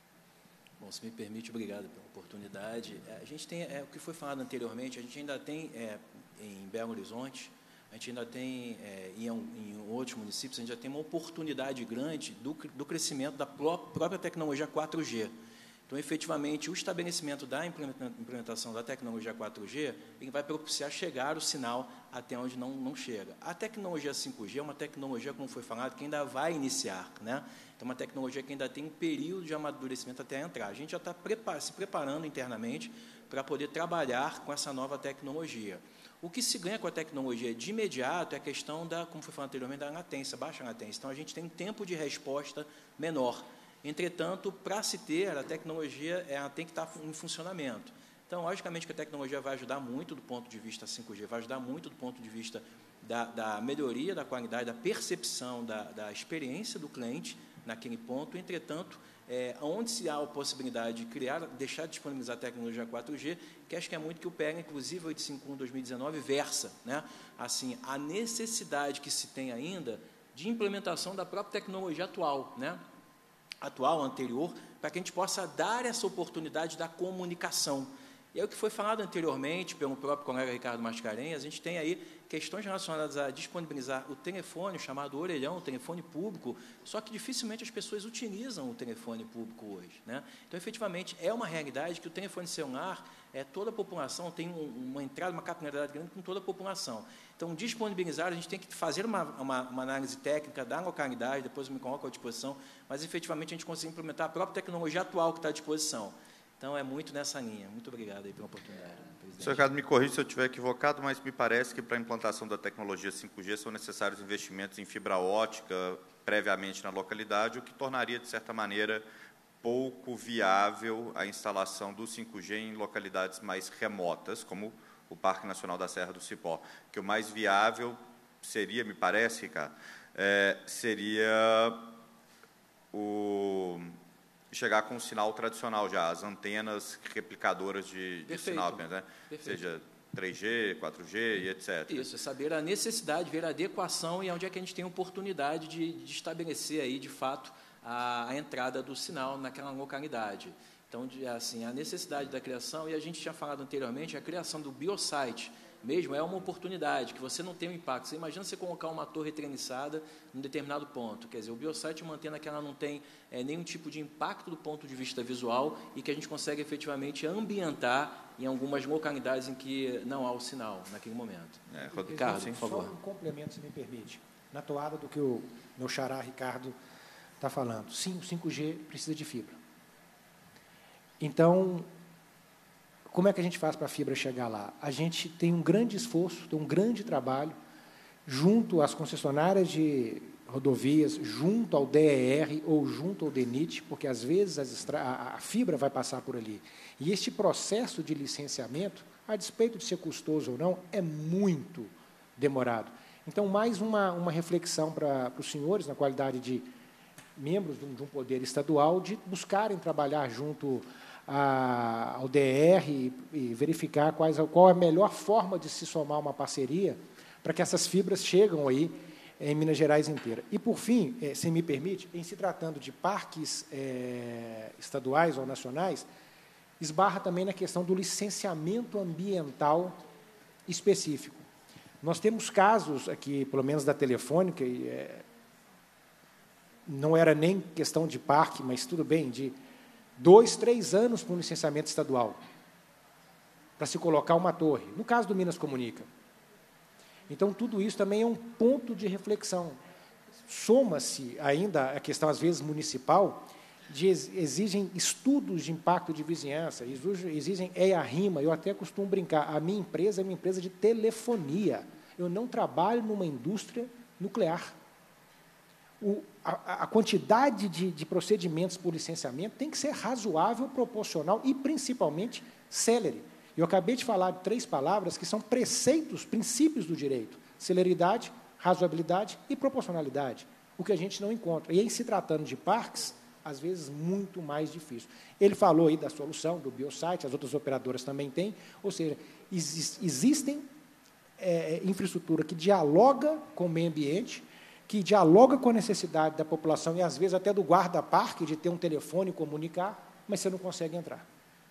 Bom, se me permite, obrigado pela oportunidade. A gente tem, é, o que foi falado anteriormente, a gente ainda tem, é, em Belo Horizonte, a gente ainda tem, é, em, em outros municípios, a gente já tem uma oportunidade grande do, do crescimento da pró própria tecnologia quatro G. Então, efetivamente, o estabelecimento da implementação da tecnologia quatro G ele vai propiciar chegar o sinal até onde não, não chega. A tecnologia cinco G é uma tecnologia, como foi falado, que ainda vai iniciar, né? Então, uma tecnologia que ainda tem um período de amadurecimento até entrar. A gente já está prepar se preparando internamente para poder trabalhar com essa nova tecnologia. O que se ganha com a tecnologia de imediato é a questão da, como foi falado anteriormente, da latência, baixa latência. Então, a gente tem um tempo de resposta menor. Entretanto, para se ter, a tecnologia ela tem que estar em funcionamento. Então, logicamente que a tecnologia vai ajudar muito do ponto de vista cinco G, vai ajudar muito do ponto de vista da, da melhoria da qualidade, da percepção, da, da experiência do cliente naquele ponto. Entretanto, é, onde se há a possibilidade de criar, deixar de disponibilizar a tecnologia quatro G, que acho que é muito que o P E G, inclusive, oitocentos e cinquenta e um de dois mil e dezenove, versa, né? Assim, a necessidade que se tem ainda de implementação da própria tecnologia atual, né? atual, anterior, para que a gente possa dar essa oportunidade da comunicação. E é o que foi falado anteriormente pelo próprio colega Ricardo Mascarenhas, a gente tem aí questões relacionadas a disponibilizar o telefone, chamado orelhão, o telefone público, só que dificilmente as pessoas utilizam o telefone público hoje, né? Então, efetivamente, é uma realidade que o telefone celular, é, toda a população tem um, uma entrada, uma capilaridade grande com toda a população. Então, disponibilizar, a gente tem que fazer uma, uma, uma análise técnica da localidade, depois eu me coloco à disposição, mas, efetivamente, a gente consegue implementar a própria tecnologia atual que está à disposição. Então, é muito nessa linha. Muito obrigado aí pela oportunidade, presidente. Senhor Ricardo, me corrija se eu estiver equivocado, mas me parece que, para a implantação da tecnologia cinco G, são necessários investimentos em fibra ótica previamente na localidade, o que tornaria, de certa maneira, pouco viável a instalação do cinco G em localidades mais remotas, como o Parque Nacional da Serra do Cipó, que o mais viável seria, me parece, Ricardo, é, seria o... chegar com um sinal tradicional já, as antenas replicadoras de, de sinal, né? Seja três G, quatro G e etcétera. Isso, é saber a necessidade, ver a adequação e onde é que a gente tem oportunidade de, de estabelecer aí, de fato, a, a entrada do sinal naquela localidade. Então, de, assim, a necessidade da criação, e a gente tinha falado anteriormente, a criação do biosite mesmo é uma oportunidade, que você não tem um impacto. Você imagina você colocar uma torre treniçada em um determinado ponto. Quer dizer, o biosite é uma antena que ela não tem é, nenhum tipo de impacto do ponto de vista visual e que a gente consegue efetivamente ambientar em algumas localidades em que não há o sinal naquele momento. É, Ricardo, por favor. Só um complemento, se me permite. Na toada do que o meu xará Ricardo está falando. Sim, o cinco G precisa de fibra. Então, como é que a gente faz para a fibra chegar lá? A gente tem um grande esforço, tem um grande trabalho, junto às concessionárias de rodovias, junto ao D E R ou junto ao D E N I T, porque, às vezes, as extra... a fibra vai passar por ali. E este processo de licenciamento, a despeito de ser custoso ou não, é muito demorado. Então, mais uma, uma reflexão para, para os senhores, na qualidade de membros de um, de um poder estadual, de buscarem trabalhar junto A, ao D E R e, e verificar quais, qual é a melhor forma de se somar uma parceria para que essas fibras chegam aí em Minas Gerais inteira. E, por fim, eh, se me permite, em se tratando de parques eh, estaduais ou nacionais, esbarra também na questão do licenciamento ambiental específico. Nós temos casos aqui, pelo menos da Telefônica, e, eh, não era nem questão de parque, mas tudo bem, de dois, três anos para um licenciamento estadual, para se colocar uma torre. No caso do Minas Comunica. Então, tudo isso também é um ponto de reflexão. Soma-se ainda a questão, às vezes, municipal, de exigem estudos de impacto de vizinhança, exigem E A RIMA. Eu até costumo brincar, a minha empresa é uma empresa de telefonia. Eu não trabalho numa indústria nuclear. O, a, a quantidade de, de procedimentos por licenciamento tem que ser razoável, proporcional e, principalmente, célere. Eu acabei de falar de três palavras que são preceitos, princípios do direito: celeridade, razoabilidade e proporcionalidade, o que a gente não encontra. E, em se tratando de parques, às vezes, muito mais difícil. Ele falou aí da solução, do biosite, as outras operadoras também têm, ou seja, exi existem é, infraestrutura que dialoga com o meio ambiente, que dialoga com a necessidade da população e, às vezes, até do guarda-parque, de ter um telefone e comunicar, mas você não consegue entrar.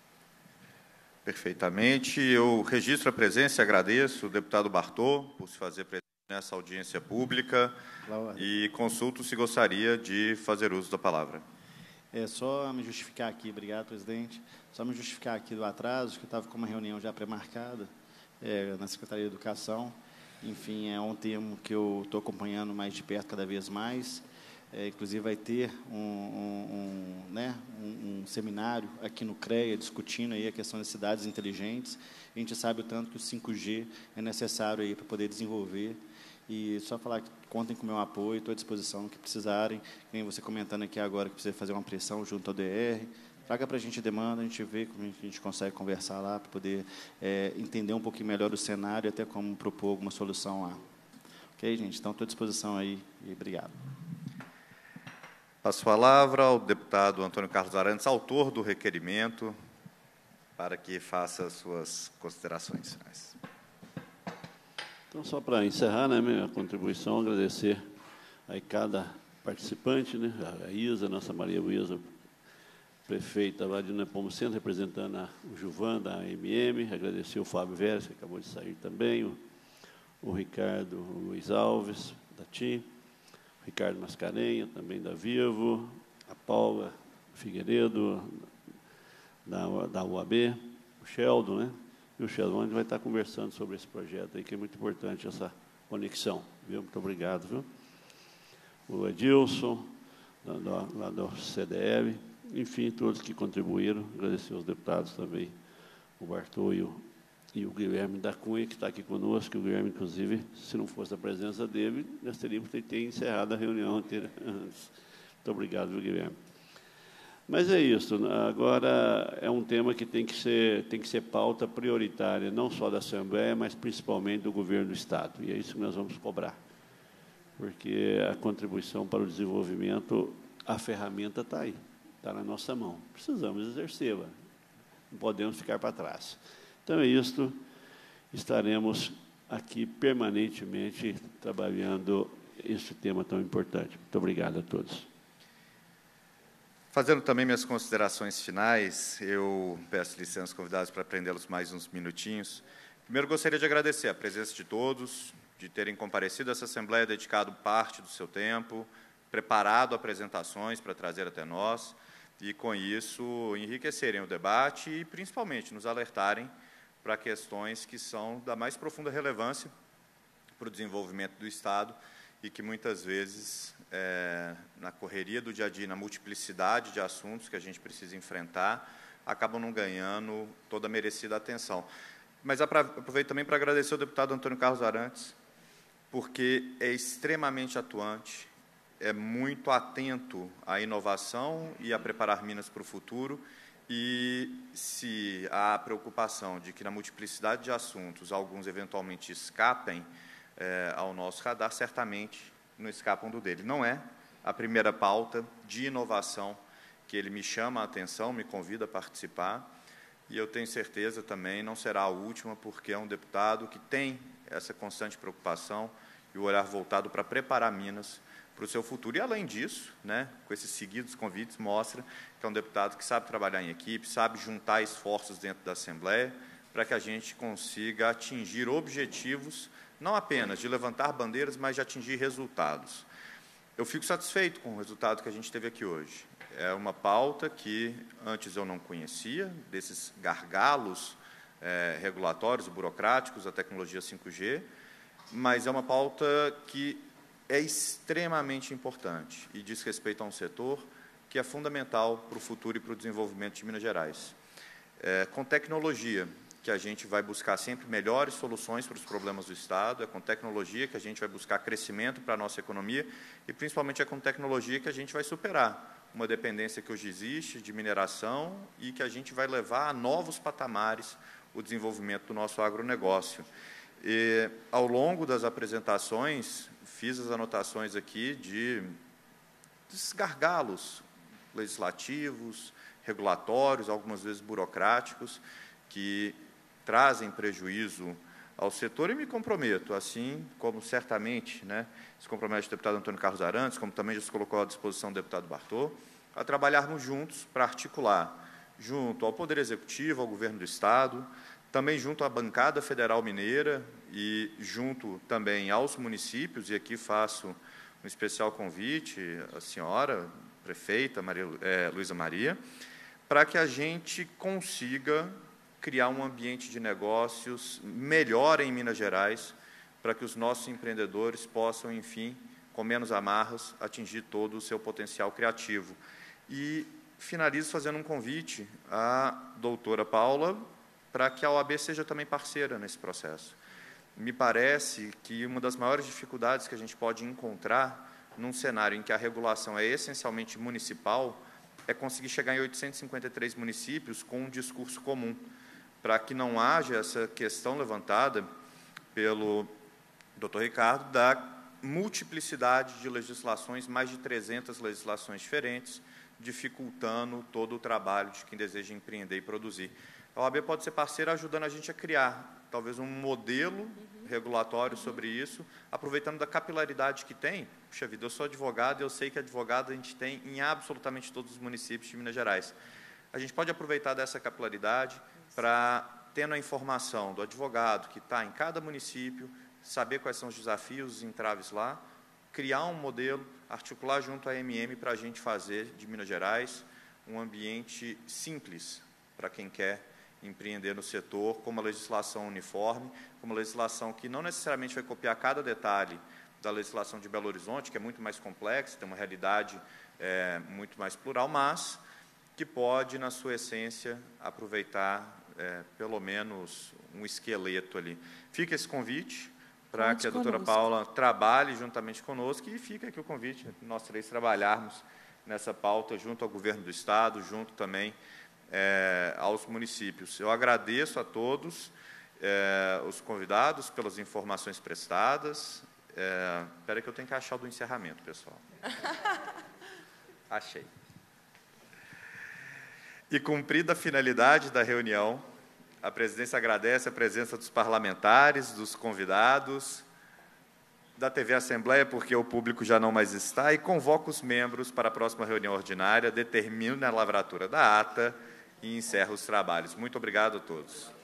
Perfeitamente. Eu registro a presença e agradeço o deputado Bartô por se fazer presente nessa audiência pública e consulto se gostaria de fazer uso da palavra. É só me justificar aqui, obrigado, presidente, só me justificar aqui do atraso, que eu estava com uma reunião já pré-marcada é, na Secretaria de Educação. Enfim, é um tema que eu estou acompanhando mais de perto cada vez mais. É, inclusive, vai ter um, um, um, né, um, um seminário aqui no CREA discutindo aí a questão das cidades inteligentes. A gente sabe o tanto que o cinco G é necessário aí para poder desenvolver. E só falar que contem com o meu apoio, estou à disposição no que precisarem. Vem você comentando aqui agora que precisa fazer uma pressão junto ao D R. Traga para a gente a demanda, a gente vê como a gente consegue conversar lá para poder é, entender um pouquinho melhor o cenário e até como propor alguma solução lá. Ok, gente? Então, estou à disposição aí e obrigado. Passo a palavra ao deputado Antônio Carlos Arantes, autor do requerimento, para que faça as suas considerações finais. Então, só para encerrar, né, minha contribuição, agradecer a cada participante, né, a Isa, nossa Maria Luísa, prefeita lá de Nepomuceno, representando a, o Juvan, da A M M, agradecer o Fábio Vélez, que acabou de sair também, o, o Ricardo o Luiz Alves, da T I M, o Ricardo Mascarenha, também da Vivo, a Paula Figueiredo, da, da U A B, o Sheldon, né? E o Sheldon, a gente vai estar conversando sobre esse projeto aí, que é muito importante, essa conexão. Viu? Muito obrigado. Viu? O Edilson, lá do, lá do C D L, enfim, todos que contribuíram. Agradecer aos deputados também, o Bartô e o, e o Guilherme da Cunha, que está aqui conosco. O Guilherme, inclusive, se não fosse a presença dele, nós teríamos que ter encerrado a reunião inteira antes. Muito obrigado, viu, Guilherme? Mas é isso. Agora é um tema que tem que ser, tem que ser pauta prioritária, não só da Assembleia, mas principalmente do governo do Estado. E é isso que nós vamos cobrar. Porque a contribuição para o desenvolvimento, a ferramenta está aí, está na nossa mão. Precisamos exercê-la. Não podemos ficar para trás. Então, é isso. Estaremos aqui permanentemente trabalhando esse tema tão importante. Muito obrigado a todos. Fazendo também minhas considerações finais, eu peço licença aos convidados para prendê-los mais uns minutinhos. Primeiro, gostaria de agradecer a presença de todos, de terem comparecido a essa Assembleia, dedicado parte do seu tempo, preparado apresentações para trazer até nós, e, com isso, enriquecerem o debate e, principalmente, nos alertarem para questões que são da mais profunda relevância para o desenvolvimento do Estado e que, muitas vezes, é, na correria do dia a dia, na multiplicidade de assuntos que a gente precisa enfrentar, acabam não ganhando toda a merecida atenção. Mas aproveito também para agradecer ao deputado Antônio Carlos Arantes, porque é extremamente atuante, é muito atento à inovação e a preparar Minas para o futuro, e se há preocupação de que, na multiplicidade de assuntos, alguns eventualmente escapem é, ao nosso radar, certamente não escapam do dele. Não é a primeira pauta de inovação que ele me chama a atenção, me convida a participar, e eu tenho certeza também não será a última, porque é um deputado que tem essa constante preocupação e o olhar voltado para preparar Minas para o seu futuro. E, além disso, né, com esses seguidos convites, mostra que é um deputado que sabe trabalhar em equipe, sabe juntar esforços dentro da Assembleia para que a gente consiga atingir objetivos, não apenas de levantar bandeiras, mas de atingir resultados. Eu fico satisfeito com o resultado que a gente teve aqui hoje. É uma pauta que antes eu não conhecia, desses gargalos é, regulatórios, burocráticos, da tecnologia cinco G, mas é uma pauta que é extremamente importante e diz respeito a um setor que é fundamental para o futuro e para o desenvolvimento de Minas Gerais. É, com tecnologia, que a gente vai buscar sempre melhores soluções para os problemas do Estado, é com tecnologia que a gente vai buscar crescimento para a nossa economia e, principalmente, é com tecnologia que a gente vai superar uma dependência que hoje existe de mineração e que a gente vai levar a novos patamares o desenvolvimento do nosso agronegócio. E, ao longo das apresentações, fiz as anotações aqui de desses gargalos legislativos, regulatórios, algumas vezes burocráticos, que trazem prejuízo ao setor, e me comprometo, assim como certamente, né, se compromete o deputado Antônio Carlos Arantes, como também já se colocou à disposição do deputado Bartô, a trabalharmos juntos para articular, junto ao Poder Executivo, ao Governo do Estado, também junto à bancada federal mineira e junto também aos municípios, e aqui faço um especial convite à senhora prefeita Maria, é, Luísa Maria, para que a gente consiga criar um ambiente de negócios melhor em Minas Gerais, para que os nossos empreendedores possam, enfim, com menos amarras, atingir todo o seu potencial criativo. E finalizo fazendo um convite à doutora Paula, para que a O A B seja também parceira nesse processo. Me parece que uma das maiores dificuldades que a gente pode encontrar num cenário em que a regulação é essencialmente municipal é conseguir chegar em oitocentos e cinquenta e três municípios com um discurso comum, para que não haja essa questão levantada pelo doutor Ricardo da multiplicidade de legislações, mais de trezentas legislações diferentes, dificultando todo o trabalho de quem deseja empreender e produzir. A O A B pode ser parceira ajudando a gente a criar talvez um modelo regulatório sobre isso, aproveitando da capilaridade que tem. Puxa vida, eu sou advogado e eu sei que advogado a gente tem em absolutamente todos os municípios de Minas Gerais. A gente pode aproveitar dessa capilaridade para, tendo a informação do advogado que está em cada município, saber quais são os desafios, os entraves lá, criar um modelo, articular junto à M M para a gente fazer de Minas Gerais um ambiente simples para quem quer empreender no setor, com uma legislação uniforme, com uma legislação que não necessariamente vai copiar cada detalhe da legislação de Belo Horizonte, que é muito mais complexa, tem uma realidade é, muito mais plural, mas que pode, na sua essência, aproveitar, é, pelo menos, um esqueleto ali. Fica esse convite para que a doutora Paula trabalhe juntamente conosco, e fica aqui o convite, nós três trabalharmos nessa pauta junto ao Governo do Estado, junto também É, aos municípios. Eu agradeço a todos é, os convidados pelas informações prestadas. É, espera que eu tenho que achar o do encerramento, pessoal. Achei. E cumprida a finalidade da reunião, a presidência agradece a presença dos parlamentares, dos convidados, da T V Assembleia, porque o público já não mais está, e convoca os membros para a próxima reunião ordinária, determina a lavratura da ata e encerra os trabalhos. Muito obrigado a todos.